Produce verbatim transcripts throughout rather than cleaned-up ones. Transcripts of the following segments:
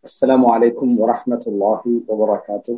السلام عليكم ورحمة الله وبركاته.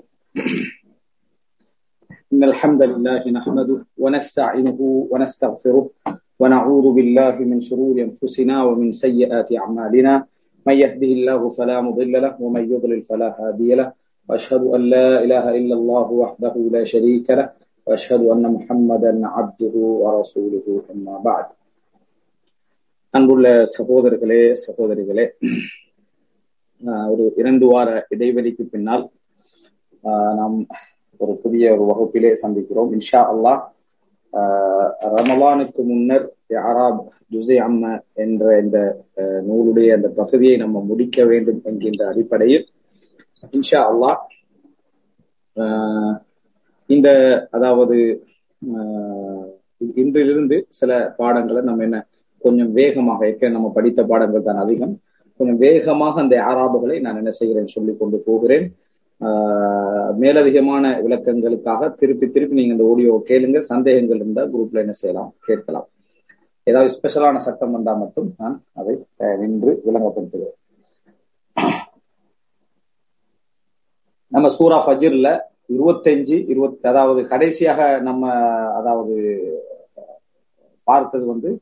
إن الحمد لله نحمده ونستعينه ونستغفره ونعوذ بالله من شرور أنفسنا ومن سيئات أعمالنا. من يهده الله فلا مضل له ومن يضلل فلا هادي له. وأشهد أن لا إله إلا الله وحده لا شريك له وأشهد أن محمدا عبده ورسوله. أما بعد. அன்புள்ள சகோதரர்களே சகோதரிகளே, ஒரு இரண்டு வார இடைவெளிக்கு பின்னால் நாம் ஒரு புதிய ஒரு வகுப்பிலே சந்திக்கிறோம். இன்ஷா அல்லாஹ் ரமலானுக்கு முன்னர் அராப் ஜுஸே அம்ம என்ற இந்த நூலுடைய அந்த பகுதியை நம்ம முடிக்க வேண்டும் என்கின்ற அடிப்படையில் இன்ஷா அல்லாஹ் இந்த அதாவது இன்றிலிருந்து சில பாடங்களை நம்ம என்ன கொஞ்சம் வேகமாக ஏற்க நம்ம படித்த பாடங்கள் தான் அதிகம், கொஞ்சம் வேகமாக அந்த ஆராபுகளை நான் என்ன செய்கிறேன் சொல்லிக் கொண்டு போகிறேன். ஆஹ் மேலதிகமான விளக்கங்களுக்காக திருப்பி திருப்பி நீங்க இந்த ஆடியோ கேளுங்க. சந்தேகங்கள் இருந்தால் குரூப்ல என்ன செய்யலாம், கேட்கலாம். ஏதாவது ஸ்பெஷலான சட்டம் வந்தால் மட்டும் நான் அதை நின்று விளங்கப்படுத்துகிறேன். நம்ம சூரா ஃபஜ்ர்ல இருபத்தஞ்சு இருபத்தி அதாவது கடைசியாக நம்ம அதாவது பார்த்தது வந்து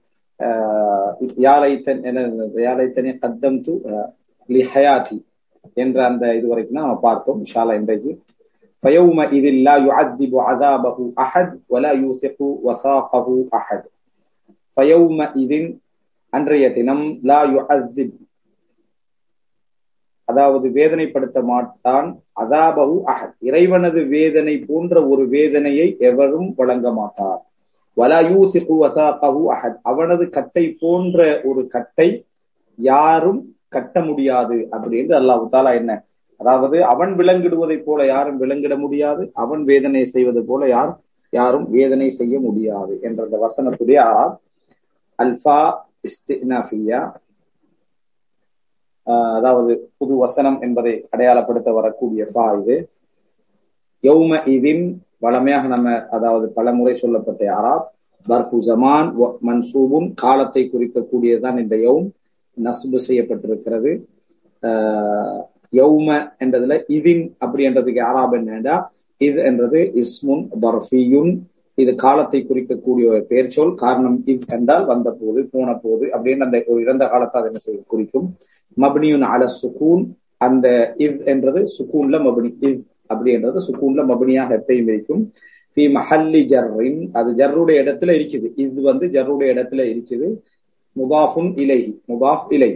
என்ற அந்த இதுவரைக்கும் நம்ம பார்த்தோம். இன்ஷால்லா இன்றைக்கு ஃபயௌம இதில் லா யுஅذிபு அஸாபஹு அஹத் வலா யூஸிகு வஸாகஹு அஹத். ஃபயௌம இதின் அன்றைய தினம் லா யுஅذிப் அதாவது வேதனைப்படுத்த மாட்டான், அஸாபஹு அஹத் இறைவனது வேதனை போன்ற ஒரு வேதனையை எவரும் வழங்க மாட்டார். வலா யூஸிகு வஸாகஹு அஹத் அவனது கட்டை போன்ற ஒரு கட்டை யாரும் கட்ட முடியாது அப்படின்னு அல்லாஹ் தஆலா என்ன, அதாவது அவன் விலங்கிடுவதை போல யாரும் விலங்கிட முடியாது, அவன் வேதனை செய்வது போல யார் யாரும் வேதனை செய்ய முடியாது என்ற அந்த வசனத்துடைய ஆராப் அல்ஃபா இஸ்தினாஃபியா, அதாவது புது வசனம் என்பதை அடையாளப்படுத்த வரக்கூடிய ஃபா இது. யௌம இதின் வளமையாக நம்ம அதாவது பல முறை சொல்லப்பட்ட ஆராப் பர்ஃபு ஜமான் மன்சூபுன் காலத்தை குறிக்கக்கூடியதுதான் இந்த யௌம் நஸ்பு செய்யப்பட்டிருக்கிறது. யௌம என்றதுல இதின் அப்படி என்றதுக்கு ஆராப் என்னடா, இது என்றது இஸ்முன் பர்ஃபியுன், இது காலத்தை குறிக்கக்கூடிய ஒரு பெயர் சொல். காரணம் இத் என்றால் வந்த போது போன போது அப்படின்னு அந்த ஒரு இறந்த காலத்தை அதை என்ன செய்ய குறிக்கும். மப்னியுன் அல சுகூன், அந்த இத் என்றது சுகூன்ல மப்னி, இத் அப்படி என்றது சுகூன்ல மப்னியாக எப்பயும் இருக்கும். ஃபி மஹல்லி ஜர்ரின், அது ஜர்ருடைய இடத்துல இருக்குது, இது வந்து ஜர்ருடைய இடத்துல இருக்குது. முபாஃபுன் இலைஹி, முபாஃப் இலைஹி.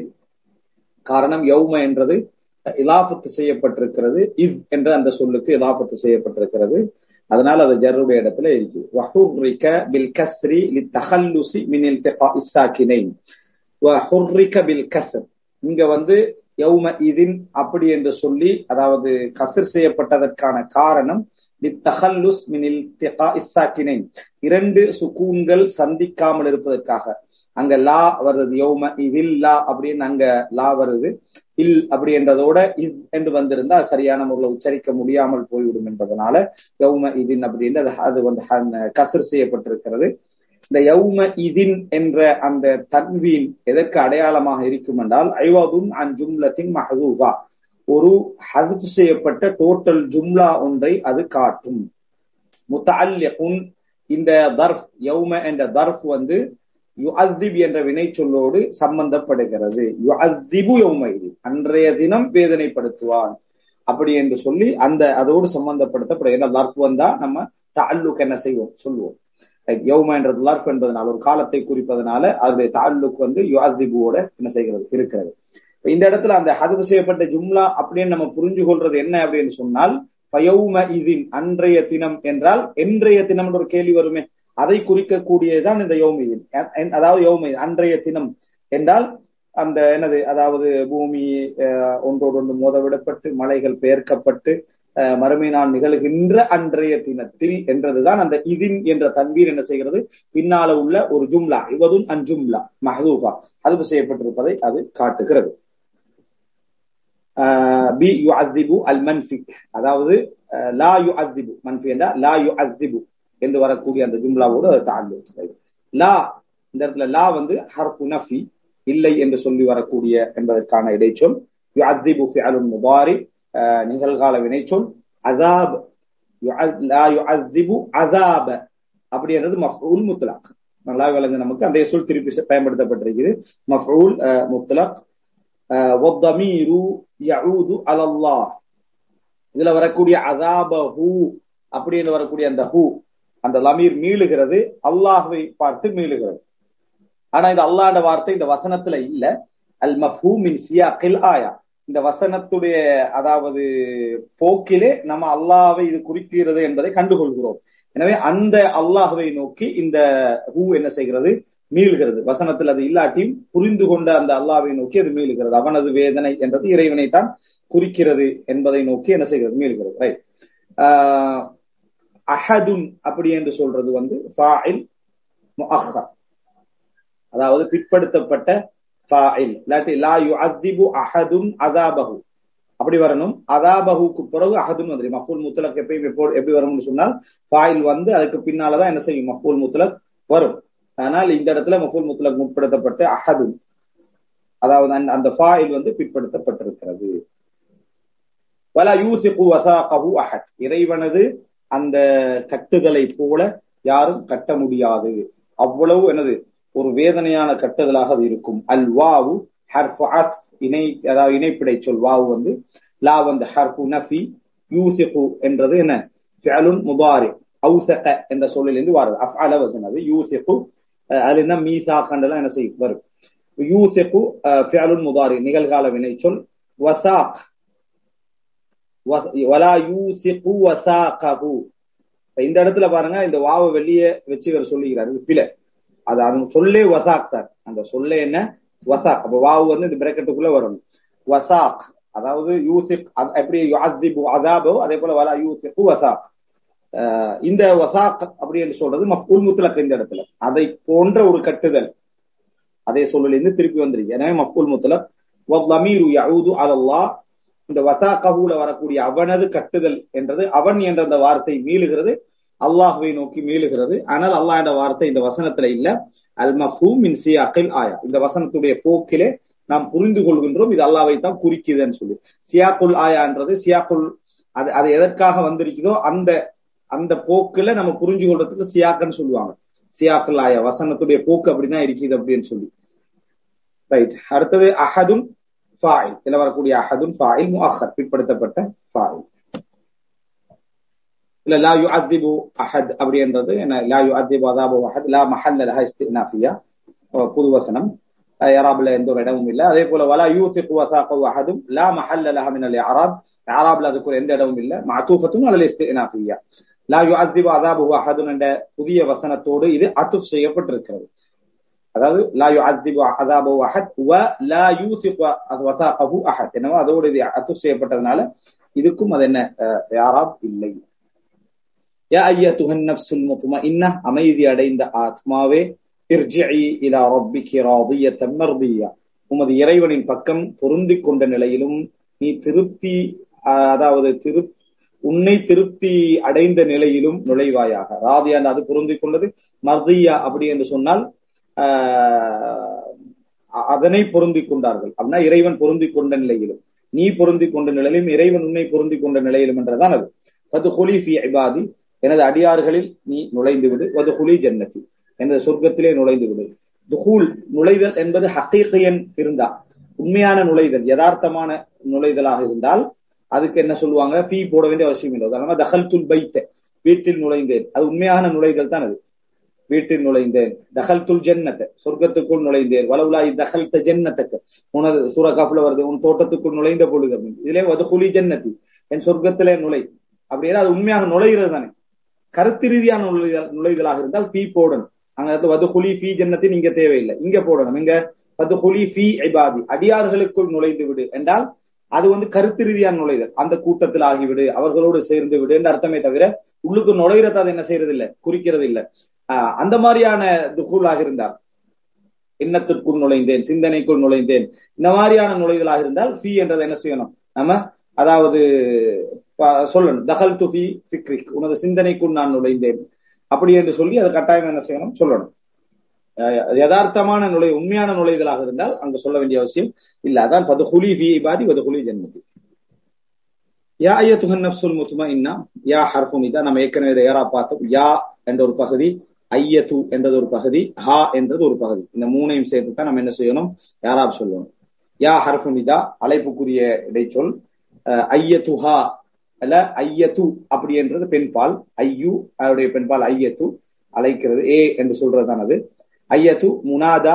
காரணம் யௌம என்றது இலாஃபத்து செய்யப்பட்டிருக்கிறது, இத் என்ற அந்த சொல்லுக்கு இலாஃபத்து செய்யப்பட்டிருக்கிறது, அதனால அது ஜர்ருடைய இடத்துல இருக்குது. வஹுர்ரிக பில் கஸ்ரி லித்தஹல்லுசி மின் இல்திகாஇ ஸாகினைன். வஹுர்ரிக பில் கஸ்ர், இங்க வந்து யௌம இதின் அப்படி என்று சொல்லி அதாவது கஸ்ர் செய்யப்பட்டதற்கான காரணம் லித்தஹல்லுஸ் மின் இல்திகாஇ ஸாகினைன், இரண்டு சுகூன்கள் சந்திக்காமல் இருப்பதற்காக. அங்க லா வருது, யௌம இதில் லா அப்படின்னு அங்க லா வருது, இல் அப்படி என்றதோட இஸ் என்று வந்திருந்தா சரியான முறையில் உச்சரிக்க முடியாமல் போய்விடும் என்பதனால யௌம இதின் அப்படின்னு அது வந்து கஸ்ர் செய்யப்பட்டிருக்கிறது. இந்த யௌம இதின் என்ற அந்த தன்வீன் எதற்கு அடையாளமாக இருக்கும் என்றால் ஐவாதுன் அன் ஜும்லத்தின் மஹ்தூஃபா, ஒரு ஹஸ்ஃப் செய்யப்பட்ட டோட்டல் ஜும்லா ஒன்றை அது காட்டும். முத்தஅல்லிகுன், இந்த தர்ஃப் யௌம என்ற தர்ஃப் வந்து யுஅذிப் என்ற வினை சொல்லோடு சம்பந்தப்படுகிறது. யுஅذிபு யௌம இதின், அன்றைய தினம் வேதனைப்படுத்துவான் அப்படி என்று சொல்லி அந்த அதோடு சம்பந்தப்படுத்தப்படுகிற தர்ஃப் வந்தா நம்ம தஅல்லுக் என்ன செய்வோம் சொல்லுவோம். யௌம என்றது லர்ஃப் என்பதனால ஒரு காலத்தை குறிப்பதனால அதனுடைய தஅல்லுக் வந்து யுஅذிபுவோட என்ன செய்கிறது இருக்கிறது. இந்த இடத்துல அந்த ஹதுஃப் செய்யப்பட்ட ஜும்லா அப்படின்னு நம்ம புரிஞ்சு கொள்றது என்ன அப்படின்னு சொன்னால் ஃபயௌம இதின் அன்றைய தினம் என்றால் என்றைய தினம் ஒரு கேள்வி வருமே, அதை குறிக்கக்கூடியதுதான் இந்த யௌம இதின். அதாவது யௌம அன்றைய தினம் என்றால் அந்த என்னது, அதாவது பூமி ஒன்றோடு ஒன்று மோதவிடப்பட்டு மலைகள் பெயர்க்கப்பட்டு மறுமை நாள் நிகழ்கின்ற அன்றைய தினத்தில் என்றதுதான் அந்த இதின் என்ற தன்வீர் என்ன செய்கிறது, பின்னால உள்ள ஒரு ஜும்லா இவதுன் அன் ஜும்லா மஹ்தூஃபா ஹதுஃப் செய்யப்பட்டிருப்பதை அது காட்டுகிறது. பி யுஅذிபு அல் மன்ஃபி, அதாவது லா யுஅذிபு மன்ஃபி என்றா லா யுஅذிபு என்று வரக்கூடிய அந்த ஜும்லாவோடு அது தஅல்லுக். லா இந்த இடத்துல லா வந்து ஹர்ஃபு நஃபி, இல்லை என்று சொல்லி வரக்கூடிய என்பதற்கான இடைச்சொல். யுஅذிபு ஃபிஅலுன் முதாரி நிகழ்கால வினைச்சொல். அஸாப் லா யுஅذிபு அஸாப அப்படின்றது மஃஊல் முத்லக். நல்லா விளங்கு நமக்கு அந்த சொல் திருப்பி பயன்படுத்தப்பட்டிருக்கிறது. மஃஊல் முத்லக். வத்தமீரு யஊது அலல்லாஹ் இதுல வரக்கூடிய அஸாபஹு அப்படின்னு வரக்கூடிய அந்த ஹூ அந்த லமீர் மீளுகிறது அல்லாஹ்வை பார்த்து மீளுகிறது. ஆனா இந்த அல்லாஹ்ட வார்த்தை இந்த வசனத்துல இல்ல. அல் மஃஹூம் மின் சியாக்கில் ஆயா இந்த வசனத்துடைய அதாவது போக்கிலே நம்ம அல்லாஹ்வை இது குறிக்கிறது என்பதை கண்டுகொள்கிறோம். எனவே அந்த அல்லாஹ்வை நோக்கி இந்த ஹூ என்ன செய்கிறது மீள்கிறது. வசனத்தில் அது இல்லாட்டியும் புரிந்து கொண்ட அந்த அல்லாஹ்வை நோக்கி அது மீளுகிறது. அவனது வேதனை என்றது இறைவனை தான் குறிக்கிறது என்பதை நோக்கி என்ன செய்கிறது மீள்கிறது. ரைட். அஹதுன் அப்படி என்று சொல்றது வந்து ஃபாஇல் முஅக்கர் அதாவது பிற்படுத்தப்பட்ட ஃபாஇல். இல்லாட்டி லா யுஅذிபு அஹதுன் அஸாபஹு அப்படி வரணும். அஸாபஹுக்கு பிறகு அஹதுன் வந்து மஃஊல் முத்லக் எப்பயும் எப்படி வரும்னு சொன்னால் ஃபாஇல் வந்து அதுக்கு பின்னாலதான் என்ன செய்யும் மஃஊல் முத்லக் வரும். ஆனால் இந்த இடத்துல மஃஊல் முத்லக் முற்படுத்தப்பட்டு அஹதுன் அதாவது அந்த ஃபாஇல் வந்து பிற்படுத்தப்பட்டிருக்கிறது. வலா யூசிகு வஸாகஹு அஹத் இறைவனது அந்த கட்டுதலை போல யாரும் கட்ட முடியாது. அவ்வளவு என்னது ஒரு வேதனையான கட்டுதலாக அது இருக்கும். அல் வாவு ஹர்ஃபு அத்ஃப் இணை அதாவது இணைப்பிடை சொல். வாவு வந்து லா வந்து ஹர்ஃபு நஃபி. யூசிகு என்றது என்ன ஃபிஅலுன் முதாரி. அவ்ஸக என்ற சொல்லிலிருந்து வருது. அஃஅல வஸனது யூசிகு அது என்ன மீசாகண்டலாம் என்ன செய்யும் வரும். யூசிகு ஃபிஅலுன் முதாரி நிகழ்கால வினை சொல். வஸாக் வலா யூசிகு வஸாகஹு இந்த இடத்துல பாருங்க இந்த வாவை வெளியே வச்சு இவர் சொல்லுகிறார். இது பிழை. அது அந்த சொல்லே வசாக் தான். அந்த சொல்லே என்ன வசாக். அப்ப வாவு வந்து இந்த பிரக்கெட்டுக்குள்ள வரணும். வசாக் அதாவது யூசிக் எப்படி யுஅذிபு அஸாபஹு அதே போல வலா யூசிகு வசாக். இந்த வசாக் அப்படி என்று சொல்றது மஃஊல் முத்லக் இந்த இடத்துல அதை போன்ற ஒரு கட்டுதல் அதே சொல்லிலிருந்து திருப்பி வந்திருக்கு. எனவே மஃஊல் முத்லக். வல்லமீரு யஊது அலல்லாஹ் இந்த வஸாகஹுல வரக்கூடிய அவனது கட்டுதல் என்றது அவன் என்ற அந்த வார்த்தை மீளுகிறது அல்லாஹ்வை நோக்கி மீளுகிறது. ஆனால் அல்லாஹ் என்ற வார்த்தை இந்த வசனத்துல இல்ல. அல் மஃஹூம் மின் சியாக்கில் ஆயா இந்த வசனத்துடைய போக்கிலே நாம் புரிந்து கொள்கின்றோம் இது அல்லாஹ்வை தான் குறிக்குதுன்னு சொல்லி. சியாக்குல் ஆயா என்றது சியாக்குல் அது அது எதற்காக வந்திருக்குதோ அந்த அந்த போக்குல நம்ம புரிஞ்சு கொள்றதுக்கு சியாக்குன்னு சொல்லுவாங்க. சியாக்குல் ஆயா வசனத்துடைய போக்கு அப்படிதான் இருக்குது அப்படின்னு சொல்லி. ரைட். அடுத்தது அஹதுன் ஃபாயில் இதுல வரக்கூடிய அஹதுன் ஃபாயில் முஅக்கர் பிற்படுத்தப்பட்ட ஃபாயில். இல்ல லா யுஅذிபு அஹத் அப்படி என்றது என்ன லா யுஅذிபு அஸாபஹு அஹத் லா மஹல்ல லஹா இஸ்தினாஃபியா புது வசனம் இராப்ல எந்த ஒரு இடமும் இல்ல. அதே போல வலா யூசிகு வஸாகஹு அஹதும் லா மஹல்ல லஹா மினல் இராப் இராப்ல அதுக்கு எந்த இடமும் இல்ல. மஅதூஃபத்துன் அலல் இஸ்தினாஃபியா லா யுஅذிபு அஸாபஹு அஹதுன் என்ற புதிய வசனத்தோடு இது அத்ஃப் செய்யப்பட்டிருக்கிறது. அதாவது லா யுஅذிபு அஸாபஹு அஹத் வ லா யூசிகு வஸாகஹு அஹத் எனவே அதோடு இது அத்ஃப் செய்யப்பட்டதனால இதுக்கும் அது என்ன இராப் இல்லை. யா அய்யத்துஹன் நஃப்ஸுல் முத்மஇன்னah அமைதி அடைந்த ஆத்மாவே இர்ஜிஇ இலா ரப்பிகி ராதியத்தன் மர்தியா உமது இறைவனின் பக்கம் பொருந்திக் கொண்ட நிலையிலும் நீ திருப்தி அதாவது திரு உன்னை திருப்தி அடைந்த நிலையிலும் நுழைவாயாக. ராதியா அது பொருந்திக் கொண்டது. மர்தியா அப்படி என்று சொன்னால் அதனை பொருந்திக் கொண்டார்கள் அப்படின்னா இறைவன் பொருந்திக் கொண்ட நிலையிலும் நீ பொருந்திக் கொண்ட நிலையிலும் இறைவன் உன்னை பொருந்திக் கொண்ட நிலையிலும் என்றதான் அது. ஃபதுகுலி ஃபீ இபாதி எனது அடியார்களில் நீ நுழைந்து விடு. வதுகுலி ஜன்னதி எனது சொர்க்கத்திலே நுழைந்து விடு. துஹூல் நுழைதல் என்பது ஹகீகியன் இருந்தா உண்மையான நுழைதல் யதார்த்தமான நுழைதலாக இருந்தால் அதுக்கு என்ன சொல்லுவாங்க ஃபீ போட வேண்டிய அவசியம் இல்லை. உதாரணமா தஹல்துல் பைத்த வீட்டில் நுழைந்தேன் அது உண்மையான நுழைதல் தான். அது வீட்டில் நுழைந்தேன். தஹல்துல் ஜன்னத சொர்க்கத்துக்குள் நுழைந்தேன். வலவுலா தஹல்த ஜன்னதக உனது சூரா கஃப்ல வருது உன் தோட்டத்துக்குள் நுழைந்த பொழுது அப்படின்னு. இதுல வதுகுலி ஜன்னதி என் சொர்க்கத்திலே நுழை அப்படின்னா அது உண்மையாக நுழைகிறது தானே. கருத்து ரீதியான நுழைதல் நுழைதலாக இருந்தால் ஃபீ போடணும். அங்க வதுகுலி ஃபீ ஜன்னத்தின் இங்க தேவையில்லை இங்க போடணும். இங்க வதுகுலி ஃபீ இபாதி அடியார்களுக்குள் நுழைந்து விடு என்றால் அது வந்து கருத்து ரீதியான நுழைதல். அந்த கூட்டத்தில் ஆகிவிடு அவர்களோடு சேர்ந்து விடு என்ற அர்த்தமே தவிர உள்ளுக்கு நுழைகிறத அது என்ன செய்யறது இல்லை குறிக்கிறது இல்லை. ஆஹ் அந்த மாதிரியான துகூலாக இருந்தால் எண்ணத்திற்குள் நுழைந்தேன் சிந்தனைக்குள் நுழைந்தேன் இந்த மாதிரியான நுழைதலாக இருந்தால் ஃபீ என்றதை என்ன செய்யணும் நம்ம அதாவது சொல்லணும். தஹல்து ஃபீ ஃபிக்ரிக் உனது சிந்தனைக்குள் நான் நுழைந்தேன் அப்படி என்று சொல்லி அது கட்டாயம் என்ன செய்யணும் சொல்லணும். யதார்த்தமான நுழை உண்மையான நுழைதலாக இருந்தால் அங்க சொல்ல வேண்டிய அவசியம் இல்ல. அதான் ஃபதுகுலி ஃபீ இபாதி வதுகுலி ஜன்னதி. யா அய்யத்துஹன் நஃப்ஸுல் முத்மஇன்னா, யா ஹர்ஃபு நிதா. நம்ம ஏற்கனவே யாரா பார்த்தோம். யா என்ற ஒரு பகுதி, ஐயத்து என்றது ஒரு பகுதி, ஹா என்றது ஒரு பகுதி. இந்த மூணையும் சேர்த்து தான் நம்ம என்ன செய்யணும், யாராப் சொல்லணும். யா ஹர்ஃபு நிதா அழைப்புக்குரிய இடைச்சொல். ஐயத்துஹா அல்ல ஐயத்து அப்படி என்றது பெண்பால். ஐயு அவருடைய பெண்பால் ஐயத்து, அழைக்கிறது ஏ என்று சொல்றதுதான் அது. ஐயத்து முனாதா,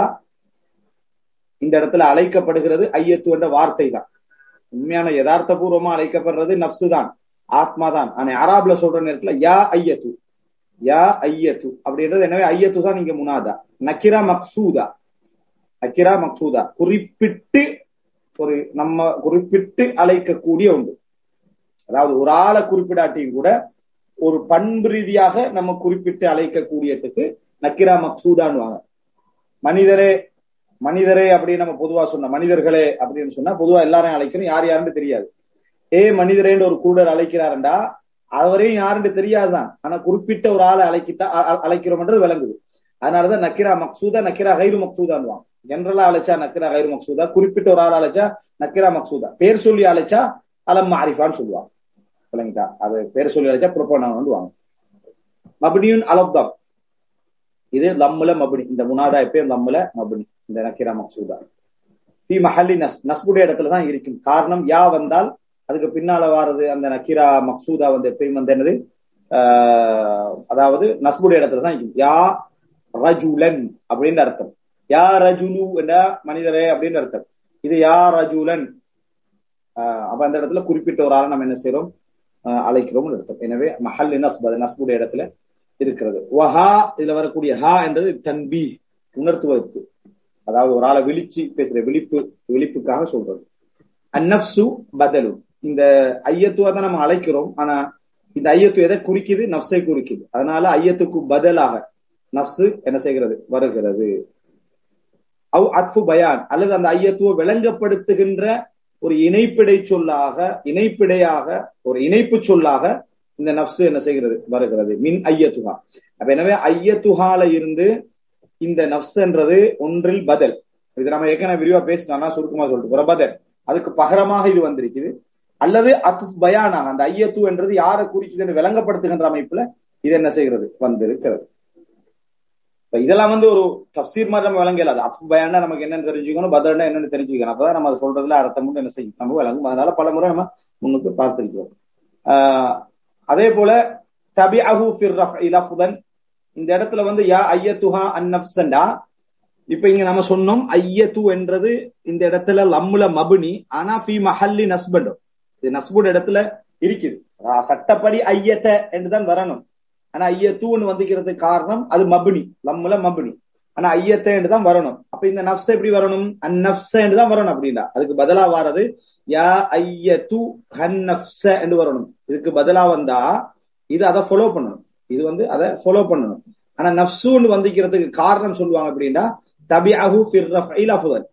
இந்த இடத்துல அழைக்கப்படுகிறது ஐயத்து என்ற வார்த்தை தான். உண்மையான யதார்த்த பூர்வமா அழைக்கப்படுறது நப்சு தான், ஆத்மா தான். ஆனா அராப்ல சொல்ற நேரத்துல யா ஐயத்து, யா ஐயத்து அப்படின்றது. எனவே ஐயத்து தான் இங்க முனாதா. நக்கிரா மக்சூதா, நக்கிரா மக்சூதா குறிப்பிட்டு ஒரு நம்ம குறிப்பிட்டு அழைக்கக்கூடிய ஒன்று. அதாவது ஒரு ஆளை குறிப்பிடாட்டியும் கூட ஒரு பண்பு ரீதியாக நம்ம குறிப்பிட்டு அழைக்கக்கூடியதுக்கு நக்கிரா மக்சூதான்னு. மனிதரே மனிதரே அப்படின்னு நம்ம பொதுவா சொன்ன, மனிதர்களே அப்படின்னு சொன்னா பொதுவா எல்லாரையும் அழைக்கணும், யார் யாருன்னு தெரியாது. ஏ மனிதரேன்னு ஒரு குருடர் அழைக்கிறாருண்டா அவரையும் யாருன்னு தெரியாதுதான். ஆனா குறிப்பிட்ட ஒரு ஆளை அழைக்கிட்டா அழைக்கிறோம்ன்றது விளங்குது. அதனாலதான் நக்கிரா மக்சூதா, நக்கிரா கைரு மக்சூதான்வாங்க. ஜெனரலா அழைச்சா நக்கிரா கைரு மக்சூதா, குறிப்பிட்ட ஒரு ஆள் அழைச்சா நக்கிரா மக்சூதா. பேர் சொல்லி அழைச்சா அலம் மாரிஃபான்னு சொல்லுவாங்க. விளங்கிட்டா? அது பேர் சொல்லி அழைச்சா ப்ரொபோனவுன் வாங்க. மப்னியுன் அலப்தம், இது லம்முல மப்னி. இந்த முனாதா எப்பயும் லம்முல மப்னி. இந்த நக்கிரா மக்சூதா ஃபீ மஹல்லி நஸ், நஸ்புடைய இடத்துலதான் இருக்கும். காரணம் யா வந்தால் அதுக்கு பின்னால வாரது அந்த நக்கிரா மக்சூதா வந்து எப்பயும் வந்து என்னது, அதாவது நஸ்புடைய இடத்துலதான் இருக்கும். யா ரஜுலன் அப்படின்னு அர்த்தம். யா ரஜுலு என்ற மனிதரே அப்படின்னு அர்த்தம். இது யா ரஜுலன். அப்ப அந்த இடத்துல குறிப்பிட்ட ஒரு ஆளை நம்ம என்ன செய்யறோம், அழைக்கிறோம் அர்த்தம். எனவே மஹல்லி நஸ்ப், அது நஸ்புடைய இடத்துல இருக்கிறது. வஹா, இதுல வரக்கூடிய ஹா என்றது தன்பீ, உணர்த்துவதற்கு. அதாவது ஒரு ஆளை விழிச்சு பேசுற, விழிப்பு விழிப்புக்காக சொல்றது. அந்நப்சு பதலு, இந்த ஐயத்துவ தான் நம்ம அழைக்கிறோம். ஆனா இந்த ஐயத்து எதை குறிக்குது, நப்சை குறிக்குது. அதனால ஐயத்துக்கு பதிலாக நப்சு என்ன செய்கிறது, வருகிறது. அவ் அத்ஃபு பயான், அல்லது அந்த ஐயத்துவ விளங்கப்படுத்துகின்ற ஒரு இணைப்பிடை சொல்லாக, இணைப்பிடையாக ஒரு இணைப்பு சொல்லாக இந்த நப்சு என்ன செய்கிறது, வருகிறது. மின் ஐயத்துஹா. அப்ப எனவே ஐயத்துஹால இருந்து இந்த நப்ஸ்ன்றது ஒன்றில் பதில். இது நம்ம ஏற்கனவே விரிவா பேசினா சுருக்கமா சொல்லிட்டு பதில், அதுக்கு பகரமாக இது வந்திருக்குது. அல்லது அத்ஃப் பயானாக அந்த ஐயத்து என்றது யாரை குறிக்குதுன்னு விளங்கப்படுத்துகின்ற அமைப்புல இது என்ன செய்கிறது, வந்திருக்கிறது. இதெல்லாம் வந்து ஒரு தஃப்சீர் மாதிரி நம்ம விளங்கலாது. அத்ஃப் பயானா நமக்கு என்னன்னு தெரிஞ்சுக்கணும், பதில்னா என்னன்னு தெரிஞ்சுக்கணும். அப்பதான் நம்ம அதை சொல்றதுல அர்த்தம் என்ன செய்யும், நம்ம விளங்கும். அதனால பல முறை நம்ம முன்னுக்கு பார்த்திருக்கிறோம். ஆஹ் அதே போல தபிஅஹு ஃபிர் ரஃஇ லஃதன், இந்த இடத்துல வந்து யா ஐயத்துஹா அந்நஃப்ஸண்டா. இப்ப இங்க நம்ம சொன்னோம் ஐயத்து என்றது இந்த இடத்துல லம்முல மப்னி, ஆனா ஃபீ மஹல்லி நஸ்பண்ட், இது நஸ்புட இடத்துல இருக்குது. சட்டப்படி ஐயத்த என்றுதான் வரணும். ஆனா ஐயத்துன்னு வந்துக்கிறதுக்கு காரணம் அது மப்னி, லம்முல மப்னி. ஆனா ஐயத்த என்றுதான் வரணும். அப்ப இந்த நஃப்ஸ் எப்படி வரணும், அந்நஃப்ஸ என்றுதான் வரணும். அப்படின்னா அதுக்கு பதிலா வாரது யா ஐயத்து ஹன்னஃப்ஸ என்று வரணும். இதுக்கு பதிலா வந்தா இது அதை ஃபாலோ பண்ணணும், இது வந்து அதை ஃபாலோ பண்ணணும். ஆனா நஃப்ஸுன்னு வந்துக்கிறதுக்கு காரணம் சொல்லுவாங்க அப்படின்னா தபிஅஹு ஃபிர் ரஃஇ லஃதன்,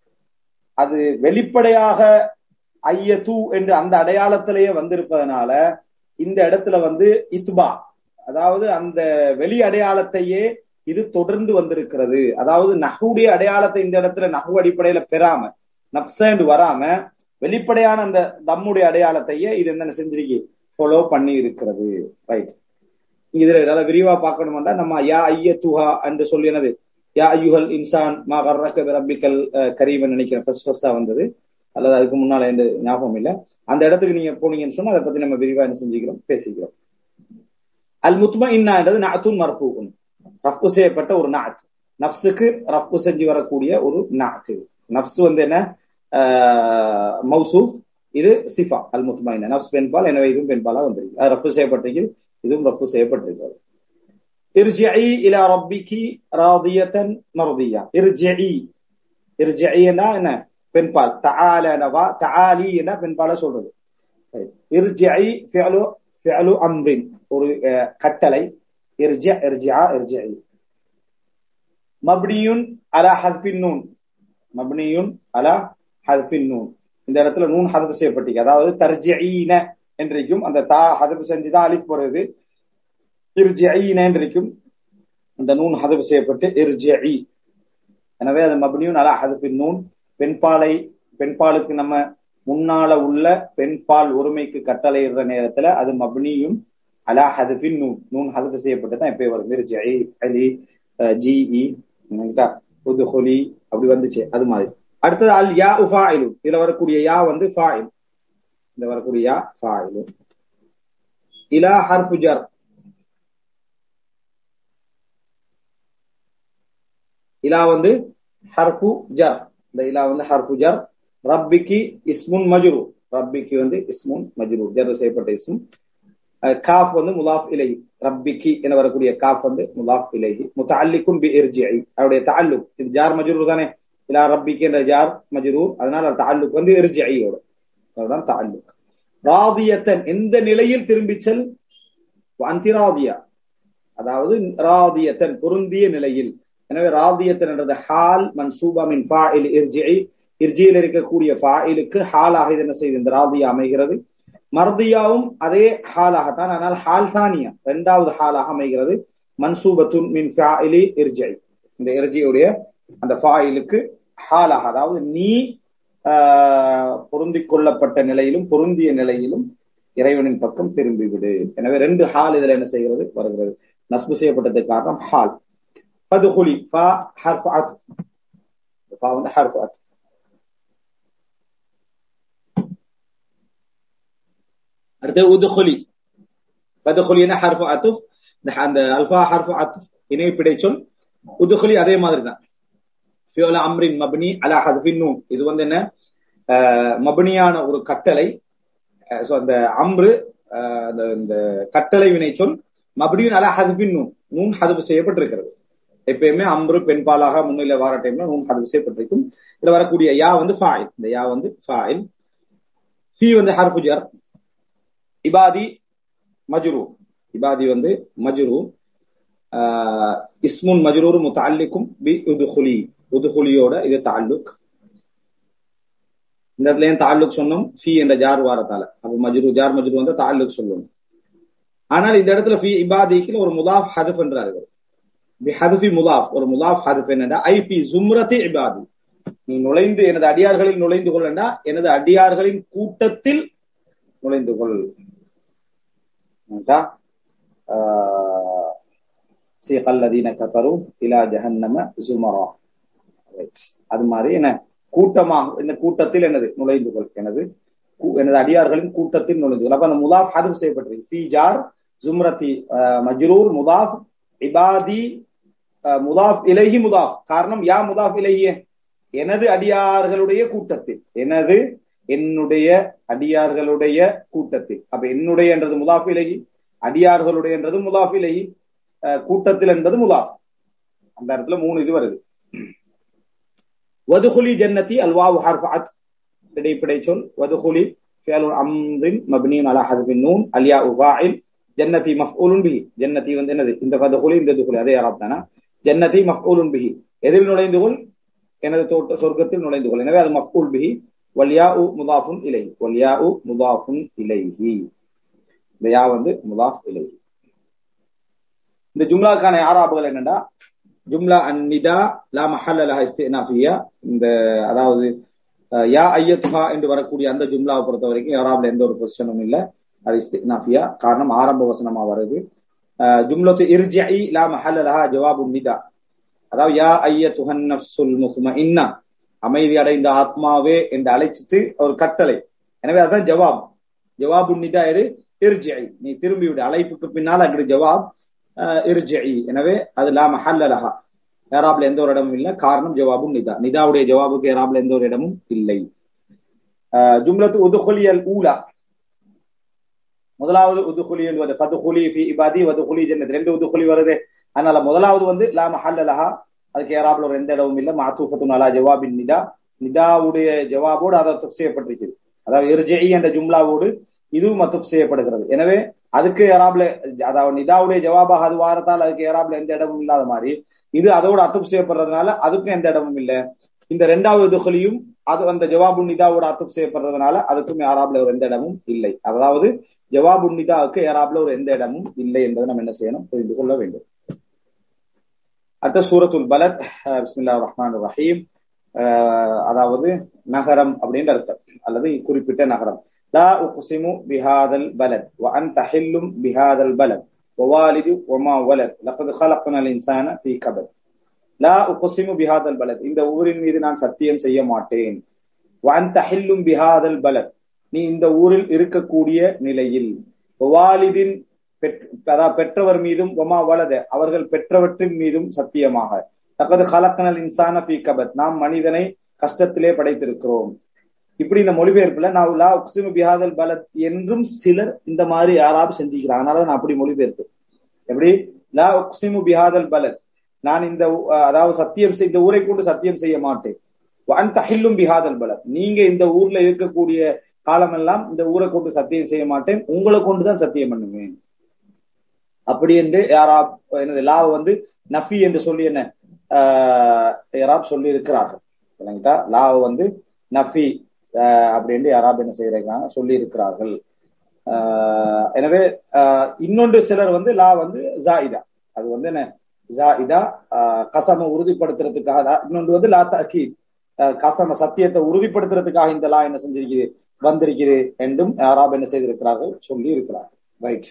அது வெளிப்படையாக ஐயத்து என்று அந்த அடையாளத்திலேயே வந்திருப்பதனால இந்த இடத்துல வந்து இத்பா, அதாவது அந்த வெளி அடையாளத்தையே இது தொடர்ந்து வந்திருக்கிறது. அதாவது நஹ்வுடைய அடையாளத்தை இந்த இடத்துல நஹ்வு அடிப்படையில பெறாம, நஃப்ஸு வராம வெளிப்படையான அந்த தம்முடைய அடையாளத்தையே இது என்ன செஞ்சிருக்கு, ஃபாலோ பண்ணி இருக்கிறது. ரைட். இதுல ஏதாவது விரிவா பார்க்கணும்னா நம்ம யா ஐயத்துஹா என்று சொல்லினது யா ஐயுஹல் இன்சான் மா கர்ரக பிரப்பிக்கல் கரீமன் நினைக்கிறேன் ஃபர்ஸ்ட் ஃபர்ஸ்டா வந்தது, அல்லது அதுக்கு முன்னால எந்த ஞாபகம் இல்லை. அந்த இடத்துக்கு நீங்க போனீங்கன்னு சொன்னா அதை பத்தி நம்ம விரிவா என்ன செஞ்சுக்கிறோம், பேசிக்கிறோம். அல் முத்மஇன்னா என்றது நஅத்துன் மர்ஃபூஉன், ரஃபு செய்யப்பட்ட ஒரு நஅத், நஃப்ஸுக்கு ரஃபு செஞ்சு வரக்கூடிய ஒரு நஅத். நஃப்ஸ் வந்து என்ன, மௌசூஃப், இது சிஃபா. அல் முத்மஇன்னா நஃப்ஸ் பெண்பால், எனவே இதுவும் பெண்பாலா வந்திருக்கு. அது ரஃபு செய்யப்பட்டிருக்கு, இதுவும் ரஃபு செய்யப்பட்டிருக்கிறது. இர்ஜிஇ இலா ரப்பிகி ராதியத்தன் மர்தியா. இர்ஜிஇ, இர்ஜிஇனா என்ன, பெண்பால். தஆல நவா, தஆலி என்ன பெண்பால சொல்றது. இர்ஜிஇ ஃபிஅலு ஃபிஅலு அம்ரின், ஒரு கட்டளை. இர்ஜி இர்ஜிஆ இர்ஜிஇ. மப்னியுன் அலா ஹஸ்பின் நூன், மப்னியுன் அலா ஹஸ்பின் நூன், இந்த இடத்துல நூன் ஹதப் செய்யப்பட்டிருக்கு. அதாவது தர்ஜிஈன என்றைக்கும் அந்த தா ஹதப் செஞ்சுதான் அலிஃப் வருது. இர்ஜிஈன என்றைக்கும் அந்த நூன் ஹதப் செய்யப்பட்டு இர்ஜிஇ. எனவே அது மப்னியுன் அலா ஹதஃபின் நூன். பெண்பாலை பெண்பாலுக்கு நம்ம முன்னால உள்ள பெண்பால் ஒருமைக்கு கட்டளையிடுற நேரத்துல அது மப்னியும் அலா ஹதஃபின் நூன். நூன் ஹதப் செய்யப்பட்டு தான் எப்பயும் வரும். இர்ஜிஇ, அலி, ஜிஇ, உத்ஹுலி அப்படி வந்துச்சு. அது மாதிரி. அடுத்தது அல் யா ஃபாயிலு. இதுல வரக்கூடிய யா வந்து ஃபாயில். இந்த வரக்கூடிய யா ஃபாயிலு. இலா ஹர்ஃபு ஜர். இலா வந்து ஹர்ஃபு ஜர். இந்த இலா வந்து ஹர்ஃபு ஜர். ரப்பிக்கு இஸ்முன் மஜ்ரூர். ரப்பிக்கு வந்து இஸ்முன் மஜ்ரூர், ஜர் செய்யப்பட்ட இஸ்ம். காஃப் வந்து முலாஃப் இலைஹி. ரப்பிக்கு என வரக்கூடிய காஃப் வந்து முலாஃப் இலைஹி. முத்தஅல்லிகுன் பி இர்ஜிஇ. அவருடைய தஅல்லுக் இது ஜார் மஜ்ரூர் தானே. இலா ரப்பிக்கு என்ற ஜார் மஜ்ரூர். அதனால தஅல்லுக் வந்து இர்ஜிஇயோட. அதுதான் தஅல்லுக். ராதியத்தன் எந்த நிலையில் திரும்பிச்சல். அன்தி ராதியா, அதாவது ராதியத்தன் பொருந்திய நிலையில். எனவே ராதியத்தன் என்றது ஹால் மன்சூபா மின் ஃபாஇல் இர்ஜிஇ. இர்ஜியில் இருக்கக்கூடிய ஃபாயிலுக்கு ஹாலாக இது என்ன செய்து இந்த ராதியா அமைகிறது. மர்தியாவும் அதே ஹாலாகத்தான், ஆனால் ஹால் தானியா இரண்டாவது ஹாலாக அமைகிறது. மன்சூபத்துன் மின் ஃபாஇலி இர்ஜிஇ. இந்த இர்ஜியுடைய அந்த ஃபாயிலுக்கு ஹாலாக, அதாவது நீ பொருந்திக் கொள்ளப்பட்ட நிலையிலும் பொருந்திய நிலையிலும் இறைவனின் பக்கம் திரும்பிவிடு. எனவே ரெண்டு ஹால் இதுல என்ன செய்கிறது வருகிறது. நஸ்பு செய்யப்பட்டதுக்கு காரணம் ஹால். ஃபதுகுலி ஃபா ஹர்ஃபு அத்ஃப். ஃபா வந்து ஹர்ஃபு அத்ஃப். அடுத்து உதுகுலி. ஃபதுகுலினா ஹர்ஃபு அத்ஃப். அந்த அல்ஃபா ஹர்ஃபு அத்ஃப் இணைப்பிடை சொல். உதுகுலி அதே மாதிரி தான். ஃபியல் அம்ரின் மப்னி அலா ஹத்ஃபின் நூன். இது வந்து என்ன மப்னியான ஒரு கட்டளை. அந்த அம்ரு இந்த கட்டளை வினை சொல் மப்னியுன் அலா ஹத்ஃபின் நூன். நூன் ஹத்ஃப் செய்யப்பட்டிருக்கிறது. எப்பயுமே அம்ரு பெண்பாலாக முன்னிலை வார டைம்ல நூன் ஹத்ஃப் செய்யப்பட்டிருக்கும். இதுல வரக்கூடிய யா வந்து ஃபாயில். இந்த யா வந்து ஃபாயில். ஃபீ வந்து ஹர்ஃபு ஜர். இபாதி மஜ்ரூர். இபாதி வந்து மஜ்ரூர். இஸ்முன் மஜ்ரூர் முத்தஅல்லிகும் பி உதுகுலி. உதுகுலியோட இது தஅல்லுக். இந்த இடத்துல ஏன் தஅல்லுக் சொன்னோம், ஃபீ என்ற ஜார் வாரத்தால. அப்ப மஜ்ரூர் ஜார் மஜ்ரூர் வந்து தஅல்லுக் சொல்லணும். ஆனால் இந்த இடத்துல ஃபீ இபாதிக்கு ஒரு முதாஃப் ஹذف என்றார்கள். பி ஹذف முதாஃப், ஒரு முதாஃப் ஹذف என்னடா ஐ ஃபீ ஜும்ரத்தி இபாதி. நீ நுழைந்து எனது அடியார்களில் நுழைந்து கொள்ளண்டா எனது அடியார்களின் கூட்டத்தில் நுழைந்து கொள். சீகல்லதீன கஃபரு இலா ஜஹன்னம ஸுமரா. அது மாதிரி என்ன கூட்டமாக இந்த கூட்டத்தில் எனது நுழைந்து கொள், எனது எனது அடியார்களின் கூட்டத்தில் நுழைந்து கொள். அப்ப அந்த முதாஃப் ஹذف செய்யப்பட்டிருக்கு. ஃபீ ஜார், ஜும்ரத்தி மஜ்ரூர், முதாஃப், இபாதி முதாஃப் இலைஹி முதாஃப். காரணம் யா முதாஃப் இலைஹி, எனது அடியார்களுடைய கூட்டத்தில், எனது என்னுடைய அடியார்களுடைய கூட்டத்தில். அப்ப என்னுடைய என்றது முதாஃப் இலைஹி, அடியார்களுடைய என்றது முதாஃப் இலைஹி, கூட்டத்தில் என்பது முதாஃப். அந்த இடத்துல மூணு இது வருது. வதுகுலி ஜன்னதி அல்வாவு ஹர்ஃபு அத்ஃப். இடைப்படை சொல். வதுகுலி ஃபிஅலு அம்ரின் மப்னியுன் அலா ஹذஃபின் நூன். அல் யாஉ ஃபாயில். ஜன்னதி மஃஊலுன் பிஹி. ஜன்னதி வந்து என்னது இந்த வதுகுலி இந்த துகுலி அதே அரப் தானா. ஜன்னதி மஃஊலுன் பிஹி, எதில் நுழைந்து கொள், எனது தோட்ட சொர்க்கத்தில் நுழைந்து கொள். எனவே அது மஃஊல் பிஹி. வல் யாஉ முதாஃபுன் இலைஹி. வல் யாஉ முதாஃபுன் இலைஹி. இந்த யா வந்து முதாஃப் இலைஹி. இந்த ஜும்லாக்கான ஆராபுகள் என்னன்னா, ஜும்லா அந்நிதா லா மஹல்ல லஹா இஸ்தினாஃபியா. இந்த அதாவது யா ஐயத்துஹா என்று வரக்கூடிய அந்த ஜும்லாவை பொறுத்த வரைக்கும் யாராப்ல எந்த ஒரு பொசிஷனும் இல்லை. அது இஸ்தினாஃபியா. காரணம் ஆரம்ப வசனமா வருது. ஜும்லத்து இர்ஜிஇ லா மஹல்ல லஹா ஜவாபுன் நிதா. அதாவது யா ஐயத்துஹன் நஃப்ஸுல் முத்மஇன்னா, அமைதி அடைந்த ஆத்மாவே என்று அழைச்சிட்டு ஒரு கட்டளை. எனவே அதான் ஜவாப். ஜவாபுன் நிதா எது இர்ஜிஇ, நீ திரும்பி விடு. அழைப்புக்கு பின்னால் அங்கு ஜவாப் இர்ஜிஇ. எனவே அது லா மஹல்ல லஹா, ஏராப்ல எந்த ஒரு இடமும் இல்லை. காரணம் ஜவாபுன் நிதா. நிதாவுடைய ஜவாபுக்கு ஏராப்ல எந்த ஒரு இடமும் இல்லை. ஜும்லத்து உதுகுலி அல் ஊலா, முதலாவது உதுகுலி என்பது ஃபதுகுலி ஃபீ இபாதி வதுகுலி ஜன்னத். ரெண்டு உதுகுலி வருது. அதனால முதலாவது வந்து லா மஹல்ல லஹா, அதுக்கு ஏராப்ல ஒரு எந்த இடமும் இல்லை. மாத்தூஃபத்துன் அலா ஜவாபின் நிதா, நிதாவுடைய ஜவாபோடு அதை அத்ஃப் செய்யப்பட்டிருக்கிறது. அதாவது இர்ஜிஇ என்ற ஜும்லாவோடு இதுவும் அத்ஃப் செய்யப்படுகிறது. எனவே அதுக்கு ஏராப்ல, அதாவது நிதாவுடைய ஜவாபாக அது வாரத்தால் அதுக்கு ஏராப்ல எந்த இடமும் இல்லாத மாதிரி இது அதோடு அத்ஃப் செய்யப்படுறதுனால அதுக்கும் எந்த இடமும் இல்லை. இந்த இரண்டாவது துகுலியும் அது அந்த ஜவாபு நிதாவோட அத்ஃப் செய்யப்படுறதுனால அதுக்கும் ஏராப்ல ஒரு எந்த இடமும் இல்லை. அதாவது ஜவாபு நிதாவுக்கு ஏராப்ல ஒரு எந்த இடமும் இல்லை என்பதை நம்ம என்ன செய்யணும், புரிந்து கொள்ள வேண்டும். அடுத்த சூரத்துல் பலத். பிஸ்மில்லாஹிர் ரஹ்மானிர் ரஹீம். அதாவது நகரம் அப்படின்ற அர்த்தம், அல்லது குறிப்பிட்ட நகரம். லா உக்ஸிமு பிஹாதல் பலத் வ அன்த ஹில்லும் பிஹாதல் பலத் வ வாலிது வ மா வலத் லகத் ஹலக்னல் இன்சான ஃபீ கபத். லா உக்ஸிமு பிஹாதல் பலத், இந்த ஊரின் மீது நான் சத்தியம் செய்ய மாட்டேன். வ அன்த ஹில்லும் பிஹாதல் பலத், நீ இந்த ஊரில் இருக்கக்கூடிய நிலையில். வாலிதின், அதாவது பெற்றவர் மீதும், ஒமா வலத, அவர்கள் பெற்றவற்றின் மீதும் சத்தியமாக. லகத் ஹலக்னல் இன்சான ஃபீ கபத், நாம் மனிதனை கஷ்டத்திலே படைத்திருக்கிறோம். இப்படி இந்த மொழிபெயர்ப்புல நான் லா உக்ஸிமு பிஹாதல் பலத் என்றும் சிலர் இந்த மாதிரி யாராவது செஞ்சுக்கிறாங்க. அதனால நான் அப்படி மொழிபெயர்ப்பு. எப்படி? லா உக்ஸிமு பிஹாதல் பலத், நான் இந்த அதாவது சத்தியம் இந்த ஊரை கொண்டு சத்தியம் செய்ய மாட்டேன். அன்த ஹில்லும் பிஹாதல் பலத், நீங்க இந்த ஊர்ல இருக்கக்கூடிய காலமெல்லாம் இந்த ஊரை கொண்டு சத்தியம் செய்ய மாட்டேன், உங்களை கொண்டுதான் சத்தியம் பண்ணுவேன். அப்படி என்று யாரா என்னது லாவ வந்து நஃபி என்று சொல்லி என்ன யாராப் சொல்லி இருக்கிறார்கள். இல்லைங்களா? லாவ வந்து நஃபி அப்படி என்று யாராப் என்ன செய்யறாங்க சொல்லி இருக்கிறார்கள். எனவே இன்னொன்று சிலர் வந்து லா வந்து ஜாயிதா, அது வந்து என்ன ஜாயிதா கசம உறுதிப்படுத்துறதுக்காக. இன்னொன்று வந்து லா தஅக்கீத், கசம சத்தியத்தை உறுதிப்படுத்துறதுக்காக இந்த லா என்ன செஞ்சிருக்குது வந்திருக்குது என்றும் யாராப் என்ன செய்திருக்கிறார்கள் சொல்லி இருக்கிறார்கள். ரைட்.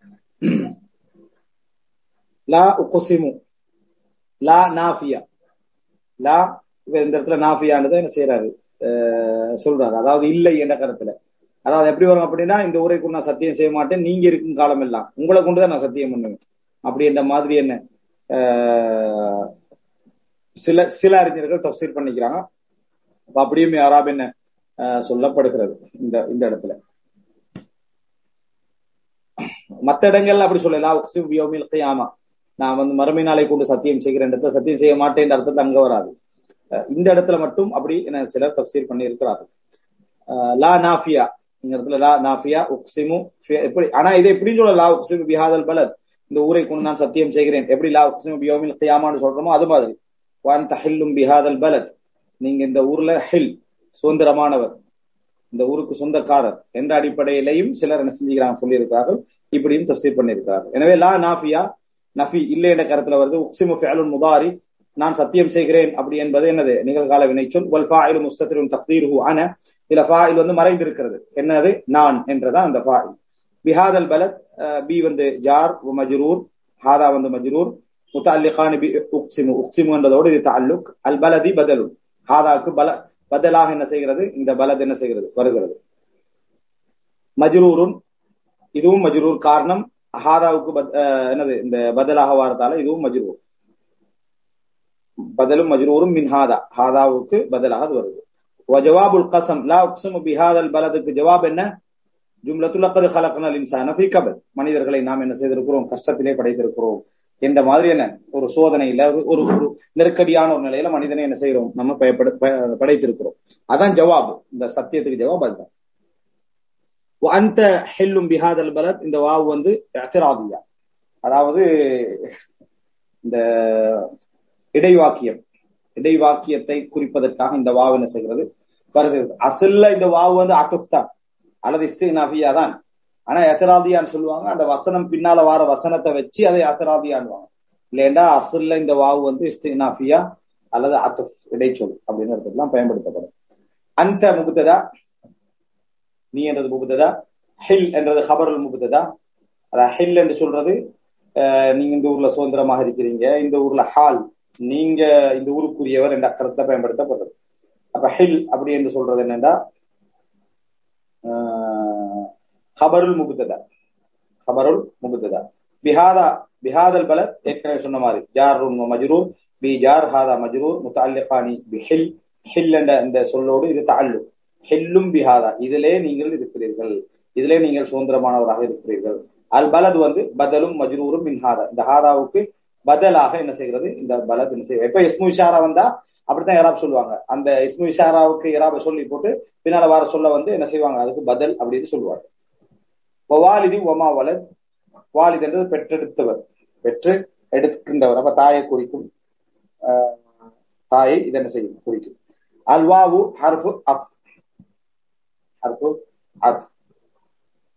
லா உக்ஸிமு, லா நாஃபியா. லா இந்த இடத்துல நாஃபியானதை என்ன செய்யறாரு சொல்றாரு, அதாவது இல்லை என்ற கருத்துல. அதாவது எப்படி வரும் அப்படின்னா, இந்த ஊரை கொண்டு நான் சத்தியம் செய்ய மாட்டேன், நீங்க இருக்கும் காலம் எல்லாம் உங்களை கொண்டுதான் நான் சத்தியம் பண்ணுவேன் அப்படி என்ற மாதிரி என்ன சில சில அறிஞர்கள் தஃசீர் பண்ணிக்கிறாங்க. அப்படியும் யாராப் என்ன சொல்லப்படுகிறது இந்த இந்த இடத்துல. மற்ற இடங்கள்ல அப்படி சொல்லலாம், உக்ஸிமு பியௌமில் கியாமா, நான் வந்து மறுமை நாளை கொண்டு சத்தியம் செய்கிறேன் இடத்துல சத்தியம் செய்ய மாட்டேன் என்ற அர்த்தத்தை அங்க வராது. இந்த இடத்துல மட்டும் அப்படி என்ன சிலர் தஃசீர் பண்ணி இருக்கிறார்கள். லா நாஃபியா, இந்த இடத்துல லா நாஃபியா உக்ஸிமு எப்படி, ஆனா இதை எப்படி சொல்ல லா உக்ஸிமு பிஹாதல் பலத், இந்த ஊரை கொண்டு நான் சத்தியம் செய்கிறேன், எப்படி லா உக்ஸிமு பியௌமில் கியாமான்னு சொல்றோமோ அது மாதிரி. வன் தஹில்லும் பிஹாதல் பலத், நீங்க இந்த ஊர்ல ஹில் சுதந்திரமானவர், இந்த ஊருக்கு சொந்தக்காரர் என்ற அடிப்படையிலையும் சிலர் என்ன செஞ்சுக்கிறாங்க சொல்லி இருக்கிறார்கள். இப்படியும் தஃசீர் பண்ணியிருக்கிறார்கள். எனவே லா நாஃபியா நஃபி இல்லை என்ற கருத்துல வருது. உக்ஸிமு ஃபிஅலுன் முதாரி, நான் சத்தியம் செய்கிறேன் அப்படி என்பது என்னது நிகழ்கால வினைச்சொல். வல் ஃபாயிலு முஸ்தத்திருன் தக்தீருஹு அன, இதுல ஃபாயில் வந்து மறைந்திருக்கிறது, என்னது நான் என்றதான் அந்த ஃபாயில். பிஹாதல் பலத், பி வந்து ஜார் மஜ்ரூர், ஹாதா வந்து மஜ்ரூர், முத்தஅல்லிகானி பி உக்ஸிமு, உக்ஸிமு என்றதோடு இது தஅல்லுக். அல் பலதி பதலுன், ஹாதாக்கு பல பதிலாக என்ன செய்கிறது இந்த பலத் என்ன செய்கிறது வருகிறது. மஜ்ரூருன், இதுவும் மஜ்ரூர், காரணம் ஹாதாவுக்கு என்னது இந்த பதிலாக வாரத்தால இதுவும் மஜ்ரூர். பதிலும் மஜ்ரூரும் மின் ஹாதா, ஹாதாவுக்கு பதிலாக அது வருது. வஜவாபுல் கஸம் லா உக்ஸிமு பிஹாதல் பலதுக்கு ஜவாப் என்ன? ஜும்லத்துல் லக்கத் ஹலக்னல் இன்சான ஃபீ கபத், மனிதர்களை நாம் என்ன செய்திருக்கிறோம் கஷ்டத்திலே படைத்திருக்கிறோம் என்ற மாதிரி என்ன ஒரு சோதனையில ஒரு ஒரு நெருக்கடியான ஒரு நிலையில மனிதனை என்ன செய்யறோம் நம்ம பயப்பட படைத்திருக்கிறோம். அதான் ஜவாப், இந்த சத்தியத்துக்கு ஜவாப் அதுதான். அந்த ஹில்லும் பிஹாதல் பலத், இந்த வாவ் வந்து இஅ்திராதியா, அதாவது இந்த இடைவாக்கியம், இடைவாக்கியத்தை குறிப்பதற்காக இந்த வாவ் என்ன செய்கிறது வருகிறது. அசல்ல இந்த வாவ் வந்து அத்துஃப் தான் அல்லது இஸ்தினாஃபியா தான். ஆனா இஅ்திராதியான்னு சொல்லுவாங்க, அந்த வசனம் பின்னால வார வசனத்தை வச்சு அதை இஅ்திராதியான்னுவாங்க. இல்லையா அசல்ல இந்த வாவ் வந்து இஸ்தினாஃபியா அல்லது அத்துஃப் இடைச்சொல் அப்படின்னு இடத்துலாம் பயன்படுத்தப்படும். அந்த முப்ததா, நீ என்றது முப்ததா, ஹில் என்றது ஹபருல் முப்ததா. அத ஹில் என்று சொல்றது நீங்க இந்த ஊர்ல சுதந்திரமாக இருக்கிறீங்க, இந்த ஊர்ல ஹால் நீங்க இந்த ஊருக்குரியவர் என்ற அக்கறத்தை பயன்படுத்தப்படுறது. அப்ப ஹில் அப்படி என்று சொல்றது என்னன்னா ஹபருல் முப்ததா, ஹபருல் முப்ததா. பிஹாதா பிஹாதல் பலத் ஏற்கனவே சொன்ன மாதிரி ஜாருன் மஜ்ரூர், பி ஜார் ஹாதா மஜ்ரூர், முத்தஅல்லிகானி பிஹில், ஹில் என்ற இந்த சொல்லோடு இது தஅல்லுக். ஹில்லும் பிஹாதா, இதிலே நீங்கள் இருக்கிறீர்கள், இதிலே நீங்கள் சுதந்திரமானவராக இருக்கிறீர்கள். அல் பலத் வந்து பதலும் மஜ்ரூரும் மின் ஹாதா, இந்த ஹாதாவுக்கு பதலாக என்ன செய்கிறது இந்த பலத் என்ன செய்ய. எப்ப இஸ்மு இஷாரா வந்தா அப்படித்தான் இராப் சொல்லுவாங்க. அந்த இஸ்மு இஷாராவுக்கு இராப சொல்லி போட்டு பின்னால வார சொல்ல வந்து என்ன செய்வாங்க அதுக்கு பதல் அப்படின்னு சொல்லுவாங்க. வாலிதி ஒமா வலத், வாலித் என்றது பெற்றெடுத்தவர், பெற்று எடுக்கின்றவர், அப்ப தாயை குறிக்கும், தாயை இது என்ன செய்யும் குறிக்கும். அல் வாவு ஹர்ஃபு அத், ஹர்ஃபு அத்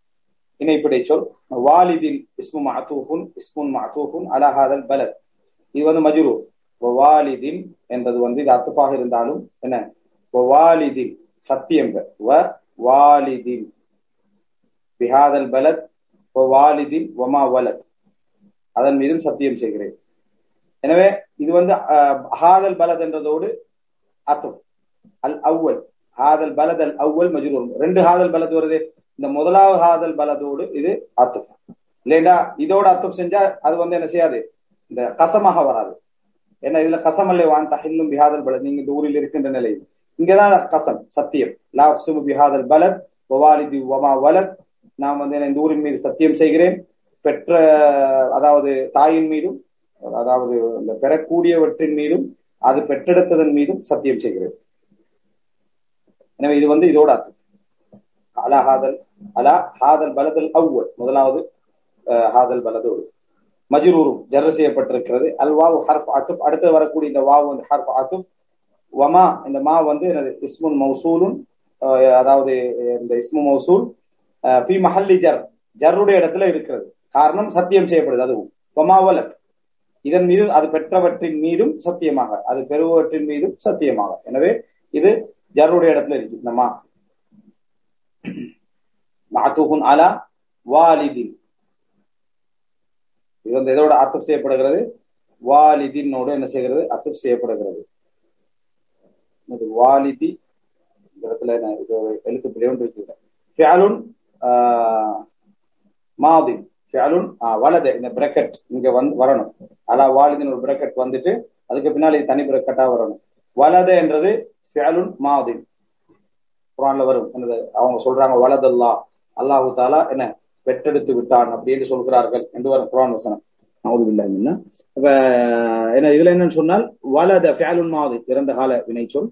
இணைப்பிடை சொல். வாலிதில் இஸ்மு மஅதூஃபுன், இஸ்முன் மஅதூஃபுன் அலா ஹாதல் பலத், இது வந்து மஜ்ரூர். வாலிதின் என்பது வந்து இது அத்துப்பாக இருந்தாலும் என்ன வாலிதின் சத்தியங்கள் வ வாலிதின் பிஹாதல் பலத் வாலிதின் வமா வலத் அதன் மீதும் சத்தியம் செய்கிறேன். எனவே இது வந்து ஹாதல் பலத் என்றதோடு அத்துப் அல் அவ்வல் ஹாதல் பலத் அல் அவ்வல் மஜ்ரூர். ரெண்டு ஹாதல் பலத் வருது. இந்த முதலாவது ஹாதல் பலதோடு இது அத்துப் இல்லைண்டா இதோட அத்துப் செஞ்சா அது வந்து என்ன செய்யாது, இந்த கசமாக வராது. ஏன்னா இதுல கசம் அல்ல வான் தஹில்லும் பிஹாதல் பலத், நீங்க இந்த ஊரில் இருக்கின்ற நிலையில் இங்கதான் கசம் சத்தியம். லா உக்ஸிமு பிஹாதல் பலத் வவாலிதி வமா வலத், நான் வந்து இந்த ஊரின் மீது சத்தியம் செய்கிறேன், பெற்ற அதாவது தாயின் மீதும் அதாவது இந்த பெறக்கூடியவற்றின் மீதும் அது பெற்றெடுத்ததன் மீதும் சத்தியம் செய்கிறேன். எனவே இது வந்து இதோட அர்த்தம். அலா ஹாதல் அலா ஹாதல் பலதல் அவ்வல் முதலாவது ஹாதல் பலதோடு மஜ்ரூரும் ஜர்ர செய்யப்பட்டிருக்கிறது. அல் வாவு ஹர்ஃப் அத்துப். அடுத்து வரக்கூடிய இந்த வாவு வந்து ஹர்ஃப் அத்துப். வமா இந்த மா வந்து இஸ்முன் மௌசூலுன், அதாவது இந்த இஸ்மு மௌசூல் ஃபி மஹல்லி ஜர் ஜர்ருடைய இடத்துல இருக்கிறது. காரணம் சத்தியம் செய்யப்படுது. அதுவும் வமா வலத் இதன் மீது அது பெற்றவற்றின் மீதும் சத்தியமாக அது பெறுவற்றின் மீதும் சத்தியமாக. எனவே இது ஜர்ருடைய இடத்துல இருக்கு. இந்த மா மஅதூஃபுன் அலா வாலிதின் இது வந்து எதோட அத்துப் செய்யப்படுகிறது, வாலிதினோடு என்ன செய்கிறது அத்துப் செய்யப்படுகிறது. வாலிதி இந்த இடத்துல எழுத்து பிழை ஒன்று இருக்கிறது. ஃபிஅலுன் மாதின் ஃபிஅலுன் வலத இந்த பிரக்கெட் இங்க வந்து வரணும். அலா வாலிதின் ஒரு பிரக்கெட் வந்துட்டு அதுக்கு பின்னால் இது தனி பிரக்கெட்டா வரணும். வலத என்றது ஃபிஅலுன் மாதின் குர்ஆன்ல வரும். அவங்க சொல்றாங்க வலதல்லா அல்லாஹு தஆலா என்ன பெற்றெடுத்து விட்டான் அப்படின்னு சொல்கிறார்கள் என்று வரும் குர்ஆன் வசனம். நவுது பில்லாஹி மின்னா. அப்ப என்ன இதுல என்னன்னு சொன்னால் வலத ஃபிஅலுன் மாதி இறந்த கால வினை சொல்.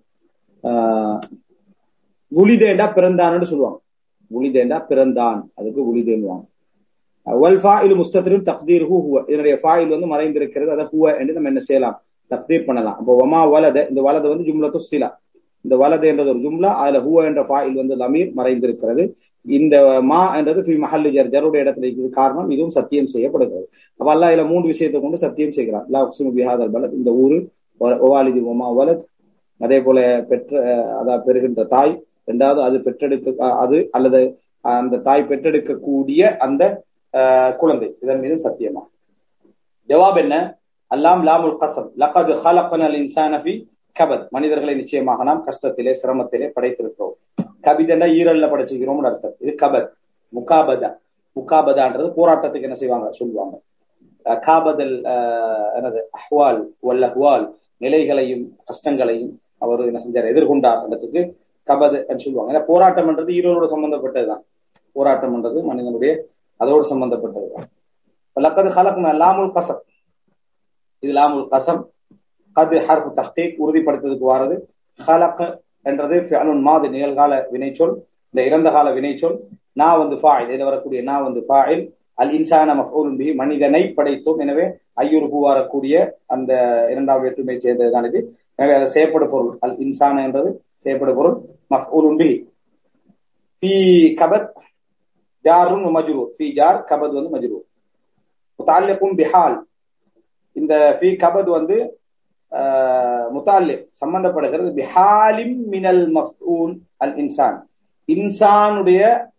உலிதேண்டா பிறந்தான்னு சொல்லுவாங்க. உலிதேண்டா பிறந்தான், அதுக்கு உலிதேன்னுவாங்க. வல் ஃபாயிலு முஸ்தத்ரின் தக்தீருஹு ஹுவ, இதனுடைய ஃபாயில் வந்து மறைந்திருக்கிறது, அத ஹுவ என்று நம்ம என்ன செய்யலாம் தக்தீர் பண்ணலாம். அப்போ வமா வலத இந்த வலத வந்து ஜும்லத்து சிலா, இந்த வலது என்றது ஒரு ஜும்லா, அதுல ஹுவ என்ற ஃபாயில் வந்து லமீர் மறைந்திருக்கிறது. இந்த மா என்றது ஃபி மஹல்லி ஜர் ஜருடைய இடத்துல இருக்குது. காரணம் இதுவும் சத்தியம் செய்யப்படுகிறது. அப்ப அல்லாஹ் இதுல மூன்று விஷயத்தை கொண்டு சத்தியம் செய்கிறான். லா உக்ஸிமு பிஹாதல் பலத் இந்த ஊரு, வவாலிதி வமா வலத் அதே போல பெற்ற அதாவது பெறுகின்ற தாய், இரண்டாவது அது பெற்றெடுக்க அது அல்லது அந்த தாய் பெற்றெடுக்கக்கூடிய அந்த குழந்தை, இதன் மீது சத்தியமா. ஜவாப் என்ன? அல்லாம் லாமுல் கஸம் லகத் ஹலக்னல் இன்சான ஃபீ கபத், மனிதர்களை நிச்சயமாக நாம் கஷ்டத்திலே சிரமத்திலே படைத்திருக்கிறோம். கபிதண்டா ஈரல்ல படைச்சிக்கிறோம்னு அர்த்தம். இது கபத். முகாபதா முகாபதான்றது போராட்டத்துக்கு என்ன செய்வாங்க சொல்லுவாங்க. காபதல் என்னது அஹ்வால் வல் அஹ்வால் நிலைகளையும் கஷ்டங்களையும் அவர் என்ன செஞ்சார் எதிர்கொண்டார் இடத்துக்கு கபத் சொல்லுவாங்க. ஏன்னா போராட்டம் என்றது ஈரோடு சம்பந்தப்பட்டதுதான். போராட்டம் என்றது மனிதனுடைய அதோடு சம்பந்தப்பட்டதுதான். லக்கது ஹலக்னா லாமுல் கஸம், இது லாமுல் கஸம். கது ஹர்ஃபு தஹ்கீக் உறுதிப்படுத்துறதுக்கு வாரது. ஹலக் என்றது ஃபிஅலுன் மாதி நிகழ்கால வினைச்சொல், இந்த இறந்த கால வினைச்சொல். நா வந்து ஃபாயில், இதில் வரக்கூடிய நா வந்து ஃபாயில். அல் இன்சான மஃஊலுன் பிஹி மனிதனை படைத்தோம். எனவே ஐயுறுகு வரக்கூடிய அந்த இரண்டாவது வேற்றுமை சேர்ந்ததுதான் இது. எனவே அது செய்யப்படும் பொருள். அல் இன்சான என்றது செய்யப்படும் பொருள். மஃஊலுன் பிஹி ஃபீ கபத் ஜாருன் மஜ்ரூர், ஃபீ ஜார் கபத் வந்து மஜ்ரூர். முத்தஅல்லிகுன் பிஹால், இந்த ஃபீ கபத் வந்து முத்தஅல்லிக் சம்பந்தப்படுகிறது. பிஹாலிம் மினல் மஃஊல் அல் இன்சான், இன்சானுடைய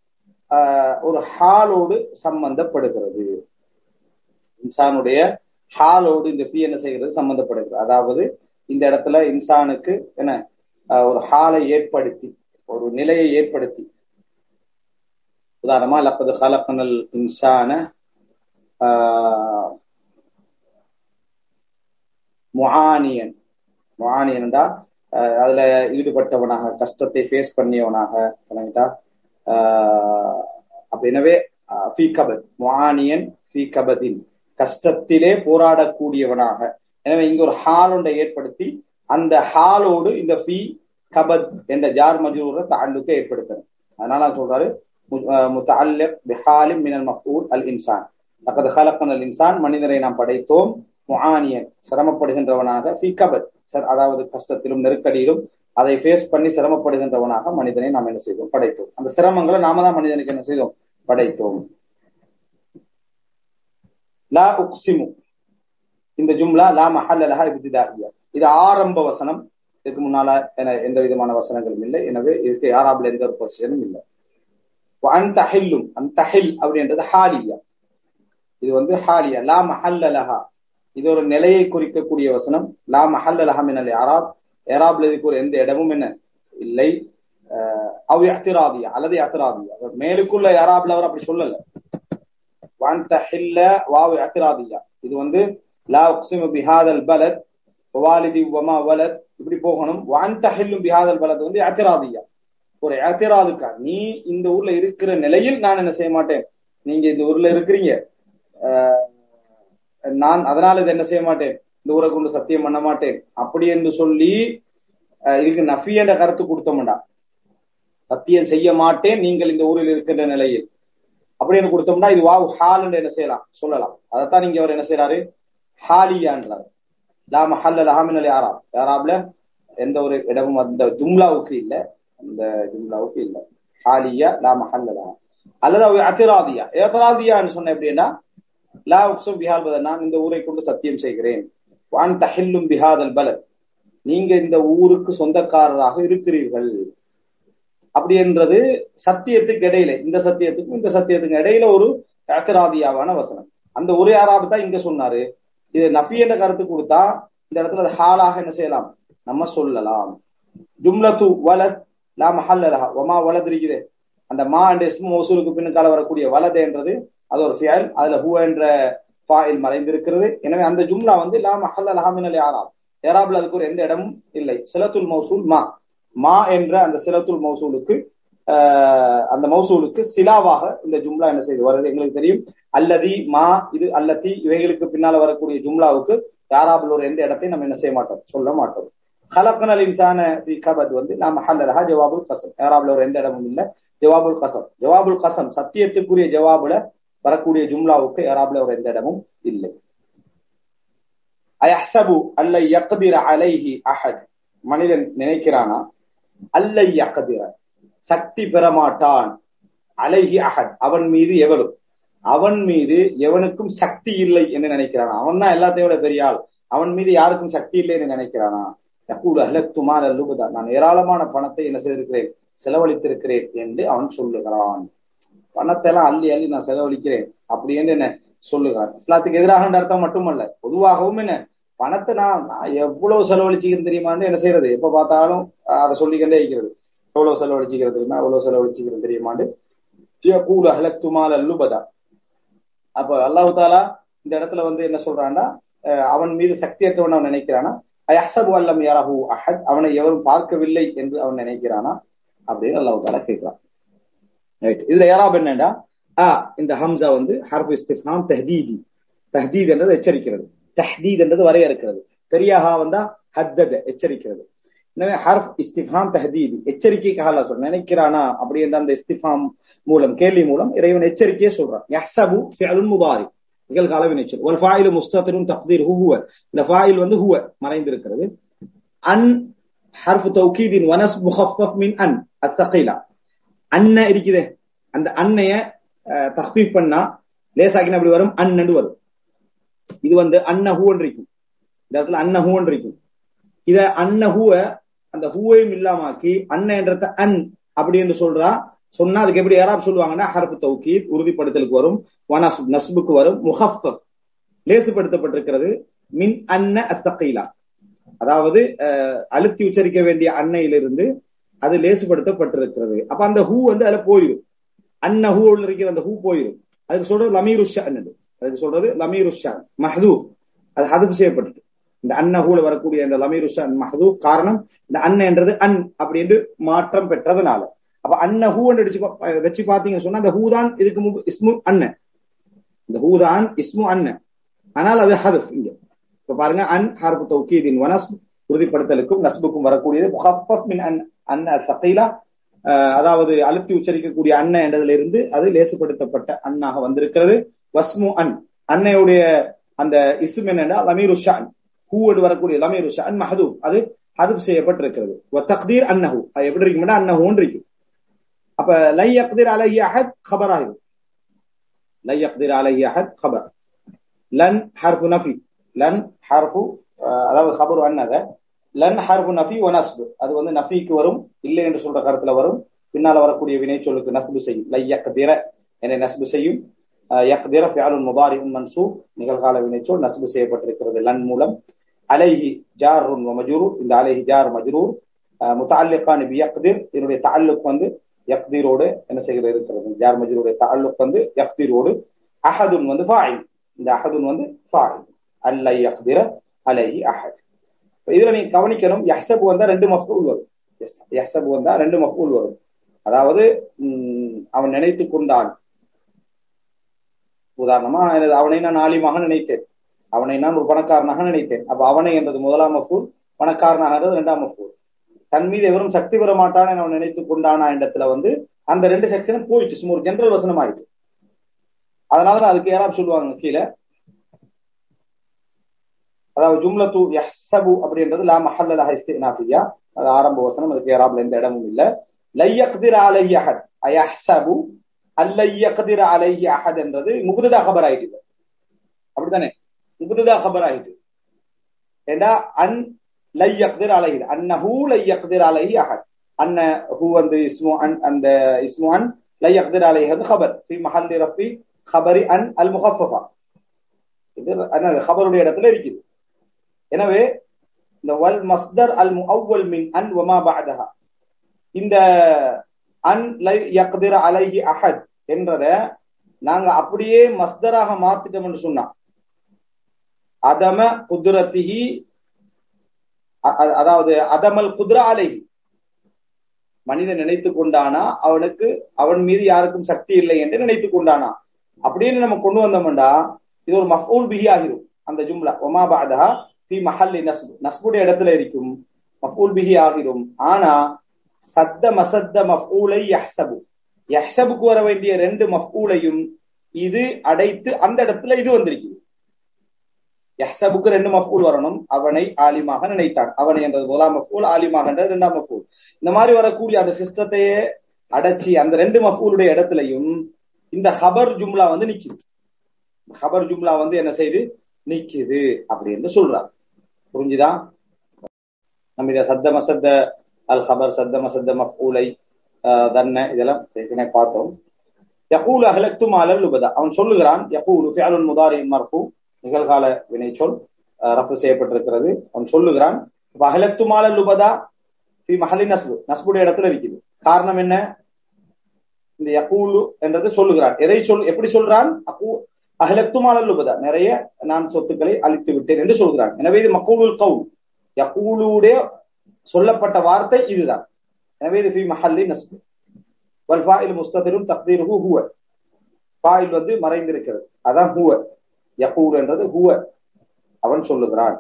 ஒரு ஹாலோடு சம்பந்தப்படுகிறது. இன்சானுடைய ஹாலோடு இந்த ஃபீ என்ன செய்கிறது சம்பந்தப்படுகிறது. அதாவது இந்த இடத்துல இன்சானுக்கு என்ன ஒரு ஹாலை ஏற்படுத்தி ஒரு நிலையை ஏற்படுத்தி, உதாரணமா லக்கது ஹலக்னல் இன்சான முஆனியன், முஆனியன் என்றா அதுல ஈடுபட்டவனாக கஷ்டத்தை ஃபேஸ் பண்ணியவனாக பண்ணிட்டா. அப்ப எனவே ஃபீ கபத் முஆனியன் ஃபீ கபதின் கஷ்டத்திலே போராடக்கூடியவனாக. எனவே இங்க ஒரு ஹால் ஒன்றை ஏற்படுத்தி அந்த ஹாலோடு இந்த ஃபீ கபத் என்ற ஜார் மஜ்ரூர தஅல்லுக்கை ஏற்படுத்தணும். அதனால சொல்றாரு முத்தஅல்லிக் பிஹாலிம் மினல் மஃஊல் அல் இன்சான். லக்கத் ஹலக்னல் இன்சான் மனிதரை நாம் படைத்தோம். முஆனியன் சிரமப்படுகின்றவனாக, ஃபீ கபத் அதாவது கஷ்டத்திலும் நெருக்கடியிலும் அதை ஃபேஸ் பண்ணி சிரமப்படுகின்றவனாக மனிதனை நாம் என்ன செய்தோம் படைத்தோம். அந்த சிரமங்களை நாம தான் மனிதனுக்கு என்ன செய்தோம் படைத்தோம். லா உக்ஸிமு இந்த ஜும்லா லா மஹல்ல லஹா இப்திதாஇய்யா. இது ஆரம்ப வசனம். இதுக்கு முன்னால எந்த விதமான வசனங்களும் இல்லை. எனவே இதுக்கு யாராப்ல எந்த ஒரு பொசிஷனும் இல்லை. அந்த ஹில்லும் அந்த ஹில் அப்படின்றது ஹாலியா. இது வந்து ஹாலியா. லா மஹல்ல லஹா இது ஒரு நிலையை குறிக்கக்கூடிய வசனம். லா மஹல்ல லஹா மினல் இஅராப் இஅராப்ல இதுக்கு ஒரு எந்த இடமும் என்ன இல்லை. அவ் இஅ்திராதியா அல்லது இஅ்திராதியா. மேலுக்குள்ள இஅராப்ல அவர் அப்படி சொல்லல. வஅன்த ஹில்ல வாவ் இஅ்திராதியா. இது வந்து லா உக்ஸிமு பிஹாதல் பலத் வவாலிதி வமா வலத் இப்படி போகணும். வஅன்த ஹில்லும் பிஹாதல் பலத் வந்து இஅ்திராதியா. ஒரு இஅ்திராதுக்கா நீ இந்த ஊர்ல இருக்கிற நிலையில் நான் என்ன செய்ய மாட்டேன். நீங்க இந்த ஊர்ல இருக்கிறீங்க, நான் அதனால இதை என்ன செய்ய மாட்டேன், இந்த ஊரை கொண்டு சத்தியம் பண்ண மாட்டேன் அப்படி என்று சொல்லி இதுக்கு நஃபி என்ற கருத்து கொடுத்தோம்டா. சத்தியம் செய்ய மாட்டேன் நீங்கள் இந்த ஊரில் இருக்கின்ற நிலையில் அப்படின்னு கொடுத்தோம்னா இது வாவ் ஹால் என்று என்ன செய்யலாம் சொல்லலாம். அதைத்தான் நீங்க அவர் என்ன செய்யறாரு ஹாலியான்றார். லா மஹல்ல லஹா மினல் இஅராப் இஅராப்ல எந்த ஒரு இடமும் அந்த ஜும்லாவுக்கு இல்லை. அந்த ஜும்லாவுக்கு இல்லை. ஹாலியா லா மஹல்ல லஹா அல்லது இஅ்திராதியா. இஅ்திராதியான்னு சொன்ன எப்படின்னா லா உக்ஸிமு பிஹால் பலத் நான் இந்த ஊரை கொண்டு சத்தியம் செய்கிறேன். வஅன்த ஹில்லும் பிஹாதல் பலத் நீங்க இந்த ஊருக்கு சொந்தக்காரராக இருக்கிறீர்கள் அப்படி என்றது சத்தியத்துக்கு இடையில இந்த சத்தியத்துக்கும் இந்த சத்தியத்துக்கு இடையில ஒரு இஅ்திராதியாவான வசனம். அந்த ஒரே ஆராப் தான் இங்க சொன்னாரு. இது நஃபி என்ற கருத்து கொடுத்தா இந்த இடத்துல அது ஹாலாக என்ன செய்யலாம் நம்ம சொல்லலாம். ஜும்லத்து வலத் லா மஹல்ல லஹா வமா வலத் இருக்குது. அந்த மா என்ற இஸ்மு மௌசூலுக்கு பின்னுக்கால வரக்கூடிய வலத் என்றது அது ஒரு ஃபியல். அதுல ஹுவ என்ற ஃபாயில் மறைந்திருக்கிறது. எனவே அந்த ஜும்லா வந்து லா மஹல்ல லஹா மினல் இஅராப் இஅராப்ல அதுக்கு ஒரு எந்த இடமும் இல்லை. சிலத்துல் மௌசூல் மா மா என்ற அந்த சிலத்துல் மௌசூலுக்கு அந்த மௌசூலுக்கு சிலாவாக இந்த ஜும்லா என்ன செய்து வருது எங்களுக்கு தெரியும். அல்லதி மா இது அல்லத்தி இவைகளுக்கு பின்னால வரக்கூடிய ஜும்லாவுக்கு இஅராப்ல ஒரு எந்த இடத்தையும் நம்ம என்ன செய்ய மாட்டோம் சொல்ல மாட்டோம். خلقنا الانسان في كبد வந்து லா மஹல்ல லஹா ஜவாபுல் கஸம் இஅராப்ல ஒரு எந்த இடமும் இல்லை. ஜவாபுல் கஸம் ஜவாபுல் கஸம் சத்தியத்துக்குரிய ஜவாபுல வரக்கூடிய ஜும்லாவுக்கு இஅராப்ல ஒரு எந்த இடமும் இல்லை. அயஹ்சபு அல்ல யக்திர அலைஹி அஹத் மனிதன் நினைக்கிறானா அல்ல யக்திர சக்தி பெறமாட்டான் அலைஹி அஹத் அவன் மீது எவனும் அவன் மீது எவனுக்கும் சக்தி இல்லை என்று நினைக்கிறானா. அவன் தான் எல்லாத்தையும் விட பெரிய ஆள். அவன் மீது யாருக்கும் சக்தி இல்லை என்று நினைக்கிறானா. யகூல் அஹ்லக்து மாலன் லுபதா நான் ஏராளமான பணத்தை என்ன செய்திருக்கிறேன் செலவழித்திருக்கிறேன் என்று அவன் சொல்லுகிறான். பணத்தை எல்லாம் அள்ளி அள்ளி நான் செலவழிக்கிறேன் அப்படி என்று என்ன சொல்லுகிறான். இஸ்லாத்துக்கு எதிராக அர்த்தம் மட்டுமல்ல, பொதுவாகவும் என்ன பணத்தை நான் நான் எவ்வளவு செலவழிச்சுக்கிறேன் தெரியுமான்னு என்ன செய்யறது எப்ப பார்த்தாலும் அதை சொல்லிக்கிட்டே இருக்கிறது. எவ்வளவு செலவழிச்சுக்கிறது தெரியுமா எவ்வளவு செலவழிச்சுக்கிறது தெரியுமாண்டு யகூல் அஹ்லக்து மாலன் லுபதா. அப்ப அல்லாஹ் தஆலா இந்த இடத்துல வந்து என்ன சொல்றான்னா அவன் மீது சக்தியற்றவன் அவன் நினைக்கிறானா. அயஹ்சபு அல்லம் யரஹு அஹத் அவனை எவரும் பார்க்கவில்லை என்று அவன் நினைக்கிறானா அப்படின்னு அல்லாஹ் தஆலா கேட்கிறான். ரைட். இதுல இஅராப் என்னடா இந்த ஹம்சா வந்து ஹர்ஃப் இஸ்திஃபாம் தஹ்தீதி. தஹ்தீத் என்றது எச்சரிக்கிறது, தஹ்தீத் என்றது வரையறுக்கிறது. பெரியாஹா வந்தா ஹத்தத எச்சரிக்கிறது. எனவே ஹர்ஃப் இஸ்திஃபாம் தஹ்தீதி எச்சரிக்கைக்காக அல்லாஹ் சொல்றான். நினைக்கிறானா அப்படி என்ற அந்த இஸ்திஃபாம் மூலம் கேள்வி மூலம் இறைவன் எச்சரிக்கையே சொல்றான். யஹ்சபு ஃபிஅலுன் முதாரி நிகழ்கால வினைச்சொல். வல் ஃபாயிலு முஸ்தத்திருன் தக்தீருஹு ஹுவ இந்த ஃபாயில் வந்து ஹுவ மறைந்திருக்கிறது. அன் ஹர்ஃப் தௌகீதின் வ நஸ்ப் முகஃபஃப் மின் அன் அஸ்ஸகீலா. அன்ன இருக்குதே அந்த அன்னைய தக்ஃபீஃப் பண்ணா லேசாக்கினா அப்படி வரும் அன் என்று வரும். இது வந்து அன்னஹுன்னு இருக்கும். இந்த இடத்துல அன்னஹுன்னு இருக்கும். இத அன்னஹுவ அந்த ஹுவையும் இல்லாமாக்கி அன்ன என்றத அன் அப்படி என்று சொல்றா சொன்னா அதுக்கு எப்படி இஅராப் சொல்லுவாங்கன்னா ஹர்ஃப் தௌகீத் உறுதிப்படுத்தலுக்கு வரும், வனஸ்ப் நஸ்புக்கு வரும், முகஃபஃப் லேசுபடுத்தப்பட்டிருக்கிறது, மின் அன்ன அஸ்ஸகீலா அதாவது அழுத்தி உச்சரிக்க வேண்டிய அன்னையிலிருந்து அது லேசுபடுத்தப்பட்டிருக்கிறது. அப்ப அந்த ஹூ வந்து அதுல போயிடும். அன்ன ஹூ இருக்கிற அந்த ஹூ போயிடும். அதுக்கு சொல்றது லமீரு ஷஅன். அதுக்கு சொல்றது லமீரு ஷஅன் மஹ்தூஃப். அது ஹதஃப் செய்யப்பட்டது. இந்த அன்ன ஹூல வரக்கூடிய அந்த லமீரு ஷஅன் மஹ்தூஃப் காரணம் இந்த அன்ன என்றது அன் அப்படி என்று மாற்றம் பெற்றதுனால. அப்ப அன்ன ஹூ என்று வச்சு பாத்தீங்கன்னு சொன்னா அந்த ஹூ தான் இதுக்கு இஸ்மு அன்ன. இந்த ஹூ தான் இஸ்மு அன்ன. ஆனால் அது ஹதஃப். இங்க இப்ப பாருங்க அன் ஹர்ஃப் தௌகீதின் வ நஸ்ப் உறுதிப்படுத்தலுக்கும் நஸ்புக்கும் வரக்கூடியது முகஃபஃப் மின் அன் அன்ன ஸகீலா அதாவது அழுத்தி உச்சரிக்கக்கூடிய அன்ன என்றதுல இருந்து அது லேசுபடுத்தப்பட்ட அன்னாக வந்திருக்கிறது. வஸ்மு அன் அன்னையுடைய அந்த இஸ்ம் என்னன்னா லமீரு ஷஅன் ஹூவோடு வரக்கூடிய லமீரு ஷஅன் மஹ்தூஃப் அது ஹதஃப் செய்யப்பட்டிருக்கிறது. வ தக்தீர் அன்னஹு அது எப்படி இருக்கும்னா அன்னஹுன்னு இருக்கு. அப்ப லை யக்திர் அலைஹி அஹத் خبر ஆகும். லை யக்திர் அலைஹி அஹத் خبر. லன் ஹர்ஃப் நஃபி லன் ஹர்ஃபு அதாவது ஹபரு அன் அத லன் ஹர்ஃபு நஃபி வ நஸ்பு அது வந்து நஃபிக்கு வரும், இல்லை என்று சொல்ற கருத்துல வரும். பின்னால வரக்கூடிய வினை சொல்லுக்கு நஸ்பு செய்யும். லை யக்திர என நஸ்பு செய்யும். யக்திர ஃபிஅலுன் முதாரிஉன் மன்சூப் நிகழ்கால வினைச்சொல் நஸ்பு செய்யப்பட்டிருக்கிறது லன் மூலம். அலைஹி ஜாருன் வ மஜ்ரூர் இந்த அலைஹி ஜார் மஜ்ரூர் முத்தஅல்லிகான் பி யக்திர் இதனுடைய தஅல்லுக் வந்து யக்திரோடு என்ன செய்கிறது இருக்கிறது. ஜார் மஜ்ரூருடைய தஅல்லுக் வந்து யக்திரோடு. அஹதுன் வந்து ஃபாயில் இந்த அஹதுன் வந்து ஃபாயில் அல்ல யக்திர அலைஹி அஹத். இதுல நீங்க கவனிக்கணும் யஹ்சபு வந்தா ரெண்டு மஃஊல் வரும். யஹ்சபு வந்தா ரெண்டு மஃஊல் வரும். அதாவது அவன் நினைத்து கொண்டான். உதாரணமா அவனை நான் ஆலிமாக நினைத்தேன், அவனை நான் ஒரு பணக்காரனாக நினைத்தேன். அப்ப அவனை என்றது முதலாம் மஃஊல், பணக்காரனாக இரண்டாம் மஃஊல். தன் மீது எவரும் சக்தி பெற மாட்டான் அவன் நினைத்து கொண்டானா இடத்துல வந்து அந்த ரெண்டு செக்ஷனும் போயிடுச்சு. சும்மா ஒரு ஜெனரல் வசனம் ஆயிடுச்சு. அதனாலதான் அதுக்கு யாராவது சொல்லுவாங்க கீழே, அதாவது ஜும்லத்து யஹ்சபு அப்படின்றது லா மஹல்ல லஹா இஸ்தினாஃபியா, அது ஆரம்ப வசனம். அதுக்கு யாராப்ல எந்த இடமும் இல்ல. லை யக்திர அலைஹி அஹத் அயஹ்சபு அல்ல யக்திர அலைஹி அஹத் என்றது முப்ததா கபர் ஆயிட்டு. அப்படித்தானே, முப்ததா கபர் ஆயிட்டு. ஏண்டா அன் லை யக்திர அலைஹி அன்னஹு லை யக்திர அலைஹி அஹத் அன்ன ஹு வந்து இஸ்மு அன் அந்த இஸ்மு அன் லை யக்திர அலைஹி அது கபர் ஃபீ மஹல்லி ரஃபி கபரி அன் அல் முகஃபஃபா. இது அன்ன கபருடைய இடத்துல இருக்குது. எனவே இந்த வல் மஸ்தர் அல் முஅவ்வல் மின் அன் வமா பஅதஹா இந்த அன் லை யக்திர அலைஹி அஹத் என்றத நாங்க அப்படியே மஸ்தராக மாத்திட்டோம் என்று சொன்னா அதம குத்ரத்திஹி அதாவது அதமல் குத்ரா அலைஹி மனிதன் நினைத்து கொண்டானா அவனுக்கு அவன் மீது யாருக்கும் சக்தி இல்லை என்று நினைத்து கொண்டானா அப்படின்னு நம்ம கொண்டு வந்தோம்டா இது ஒரு மஃஊல் பிஹி ஆகிரும். அந்த ஜும்லா வமா பஅதஹா ஃபீ மஹல்லி நஸ்ப் நஸ்புடைய இடத்துல இருக்கும், மஃஊல் பிஹி ஆகிரும். ஆனா சத்த மசத்த மஃஊலை யஹ்சபு யஹ்சபுக்கு வர வேண்டிய ரெண்டு மஃஊலையும் இது அடைத்து அந்த இடத்துல இது வந்திருக்கு. யஹ்சபுக்கு ரெண்டு மஃஊல் வரணும். அவனை ஆலிமாக நினைத்தான், அவனை என்றது முதலாம் மஃஊல், ஆலிமாக என்றது இரண்டாம் மஃஊல். இந்த மாதிரி வரக்கூடிய அந்த சிஸ்டத்தையே அடைச்சி அந்த ரெண்டு மஃஊலுடைய இடத்துலையும் இந்த ஹபர் ஜும்லா வந்து நிக்குது. ஹபர் ஜும்லா வந்து என்ன செய்யுது, நிக்குது அப்படின்னு சொல்றாங்க. புரிஞ்சுதா? நம்ம இத சத்த மசத்த அல் ஹபர் சத்த மசத்த மஃஊலை தன்ன இதெல்லாம் ஏற்கனவே பார்த்தோம். யகூலு அஹ்லக்து மாலல் லுபதா அவன் சொல்லுகிறான். யகூலு ஃபிஅலுன் முதாரிஉன் மர்ஃபூ நிகழ்கால வினைச்சொல் ரஃபு செய்யப்பட்டிருக்கிறது. அவன் சொல்லுகிறான். அஹ்லக்து மாலல் லுபதா ஃபீ மஹல்லி நஸ்பு நஸ்புடைய இடத்துல இருக்குது. காரணம் என்ன? இந்த யகூலு என்றது சொல்லுகிறான். எதை சொல் எப்படி சொல்றான்? அகு அஹ்லக்து மாலல் லுபதா நிறைய நான் சொத்துக்களை அழித்து விட்டேன் என்று சொல்கிறான். எனவே இது மக்கூலுல் கவுல், யகூலுடைய சொல்லப்பட்ட வார்த்தை இதுதான். எனவே இது ஃபீ மஹல்லி நஸ்பு. வல் ஃபாயில் முஸ்ததிரும் தக்தீருஹு ஹுவ ஃபாயில் வந்து மறைந்திருக்கிறது, அதான் ஹுவ. யகூல் என்றது ஹுவ அவன் சொல்லுகிறான்.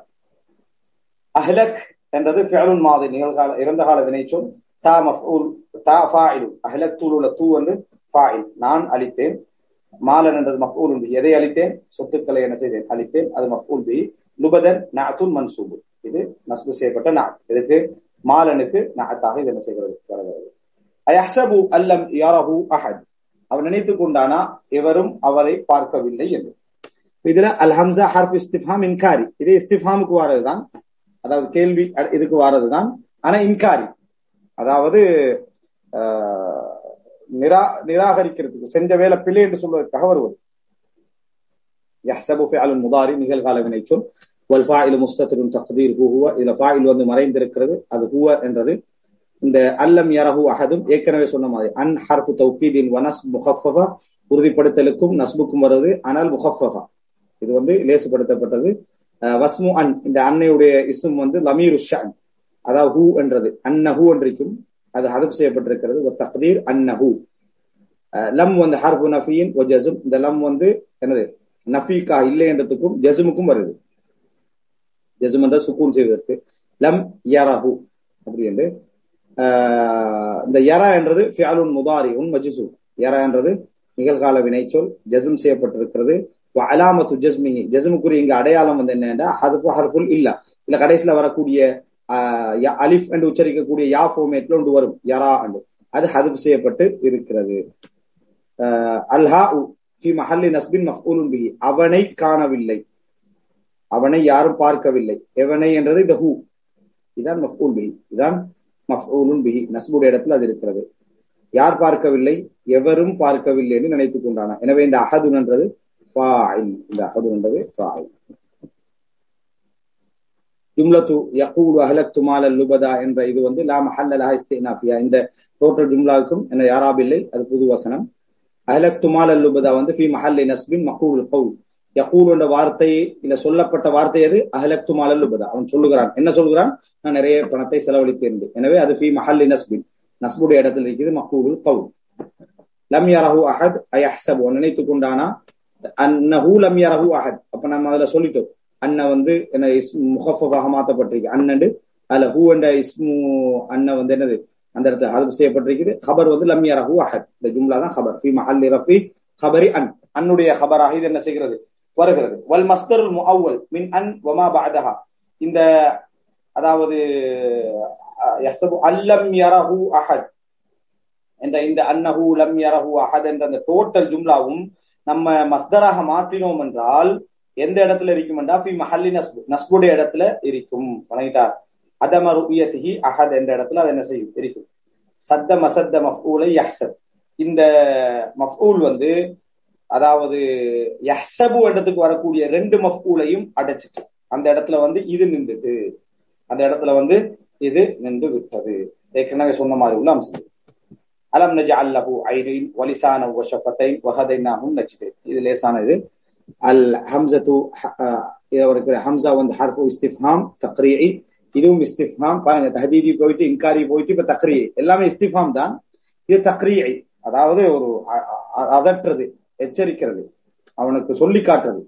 அஹ்லக் என்றது ஃபிஅலுன் மாதி நிகழ்கால இறந்த கால வினைச்சொல். தா மஃஊல் தா ஃபாயில் அஹ்லக்து உள்ள தூ வந்து ஃபாயில் நான் அழித்தேன். மாலன் என்றது மஃஊல் பிஹி எதை அழித்தேன், சொத்துக்களை என்ன செய்தேன் அழித்தேன், அது மஃஊல் பிஹி. லுபதன் நஅத்துன் மன்சூபு இது நஸ்பு செய்யப்பட்ட நஅத். இதுக்கு மாலனுக்கு நஅத்தாக இது என்ன செய்கிறது வருகிறது. அயஹ்சபு அல்லம் யரஹு அஹத் அவன் நினைத்துக் கொண்டானா எவரும் அவரை பார்க்கவில்லை என்று. இதுல அல் ஹம்ஸா ஹர்ஃப் இஸ்திஃபாம் இன்காரி, இது இஸ்திஃபாமுக்கு வாரதுதான், அதாவது கேள்வி இதுக்கு வாரதுதான். ஆனா இன்காரி அதாவது நிரா நிராகரிக்கிறதுக்கு செஞ்ச வேலை பிள்ளை என்று சொல்வதற்காக வருவது. யஹ்சபு ஃபிஅலுன் முதாரி நிகழ்கால வினைச்சொல். வல் ஃபாயிலு முஸ்தத்திருன் தக்தீருஹு ஹுவ இதுல ஃபாயில் வந்து மறைந்திருக்கிறது, அது ஹுவ என்றது. இந்த அல்லம் யரஹு அஹதும் ஏற்கனவே சொன்ன மாதிரி அன் ஹர்ஃபு தௌகீதின் வ நஸ்ப் முகஃபஃபா உறுதிப்படுத்தலுக்கும் நஸ்புக்கும் வருது. அனல் முகஃபஃபா இது வந்து லேசுபடுத்தப்பட்டது. வஸ்மு அன் இந்த அன்னையுடைய இஸ்ம் வந்து லமீரு ஷஅன் அதாவது ஹூ என்றது அன்னஹு என்றிக்கும், அது ஹதப் செய்யப்பட்டிருக்கிறது. வ தக்தீர் அன்னஹு. லம் வந்து ஹர்ஃபு நஃபியின் வ ஜஸ்ம் இந்த லம் வந்து என்னது நஃபீகா இல்லை என்றதுக்கும் ஜஸ்முக்கும் வருது. ஜஸ்ம் என்ற சுக்கூன் செய்வதற்கு லம் யரஹு அப்படி என்று. இந்த யரா என்றது ஃபிஅலுன் முதாரிஉன் மஜ்ஸூம். யரா என்றது நிகழ்கால வினைச்சொல் ஜஸ்ம் செய்யப்பட்டிருக்கிறது. வ அலாமத்து ஜஸ்மிஹி ஜஸ்முக்குரிய இங்க அடையாளம் வந்து என்னன்னா ஹத்ஃபு ஹர்ஃபுல் இல்லா இல்ல கடைசில வரக்கூடிய அலிஃப் என்று உச்சரிக்கக்கூடிய யா ஃபார்மேட்ல ஒன்று வரும் யரா என்று, அது ஹத்ஃப் செய்யப்பட்டு இருக்கிறது. அல்ஹா ஃபீ மஹல்லி நஸ்பின் மஃஊலுன் பிஹி அவனை காணவில்லை. அவனை யாரும் பார்க்கவில்லை. எவனை என்றது இந்த ஹூ, இதான் மஃபூல் பிஹி, இதான் மஃபூலுன் பிஹி. நஸ்புடைய இடத்துல அது இருக்கிறது. யார் பார்க்கவில்லை? எவரும் பார்க்கவில்லை என்று நினைத்துக் கொண்டானா. எனவே இந்த அஹதுன் என்றது ஃபாயில், இந்த அஹதுன் என்றது ஃபாயில். ஜும்லத்து யகூலு அஹ்லக்து மாலல் லுபதா என்ற இது வந்து லா மஹல்ல லஹா இஸ்தினாஃபியா. இந்த டோட்டல் ஜும்லாவுக்கும் என்ன யாராப் இல்லை, அது புது வசனம். அஹ்லக்து மாலல் லுபதா வந்து ஃபீ மஹல்லி நஸ்பின் மக்ரூல் கவுல். யகூல் என்ற வார்த்தை, இல்ல சொல்லப்பட்ட வார்த்தை எது? அஹ்லக்து மாலல் லுபதா. அவன் சொல்லுகிறான், என்ன சொல்கிறான்? நான் நிறைய பணத்தை செலவழித்தேன். எனவே அது ஃபீ மஹல்லி நஸ்பின், நஸ்புடைய இடத்துல இருக்குது மக்ரூல் கவுல். லம் யரஹு அஹத் அயஹ்சபு, நினைத்துக் கொண்டானா. அன்னஹு லம் யரஹு அஹத், அப்ப நம்ம அதுல சொல்லிட்டோம். அன்ன வந்து என்ன இஸ்மு முகஃபஃபாக மாற்றப்பட்டிருக்கு. அன்னண்டு அதுல ஹூ என்ற இஸ்மு அன்ன வந்து என்னது அந்த இடத்துல ஹல்ப் செய்யப்பட்டிருக்குது. ஹபர் வந்து லம் யரஹு அஹத், இந்த ஜும்லா தான் ஹபர். ஃபீ மஹல்லி ரஃபி ஹபரி அன், அன்னுடைய ஹபராக இது என்ன செய்கிறது, வருகிறது. வல் மஸ்தருல் முஅவ்வல் மின் அன் வமா பஅதஹா, இந்த அதாவது யஹ்சபு அல்லம் யரஹு அஹத் என்ற இந்த அன்னஹு லம் யரஹு அஹத் என்ற அந்த டோட்டல் ஜும்லாவும் நம்ம மஸ்தராக மாற்றினோம் என்றால் எந்த இடத்துல இருக்கும் என்றா ஃபி மஹல்லி நஸ்பு, நஸ்புடைய இடத்துல இருக்கும். வணங்கிட்டார். அதம ருபியத்திஹி அஹத் என்ற இடத்துல அது என்ன செய்யும், இருக்கும். சத்த மசத்த மஃஊலை யஹ்சப், இந்த மஃஊல் வந்து அதாவது யஹ்சபு என்றதுக்கு வரக்கூடிய ரெண்டு மஃஊலையும் அடைச்சிட்டு அந்த இடத்துல வந்து இது நின்றுது, அந்த இடத்துல வந்து இது நின்று விட்டது. ஏற்கனவே சொன்ன மாதிரி உள்ள அம்சம். அலம் நஜஅல் லஹு ஐனைன் வலிசான வஷஃபத்தைன் வஹதைனாஹு நஜ்தைன், இது லேசானது. அல் ஹம்ஸத்து இருக்கிற ஹம்ஸா வந்து ஹர்ஃபு இஸ்திஃப்ஹாம் தக்ரீஇ, இதுவும் இஸ்திஃப்ஹாம். பாருங்க, தஹதீதி போயிட்டு இன்காரி போயிட்டு இப்ப தக்ரீஇ, எல்லாமே இஸ்திஃப்ஹாம் தான். இது தக்ரீஇ, அதாவது ஒரு அதற்றது, எச்சரிக்கிறது, அவனுக்கு சொல்லி காட்டுறது.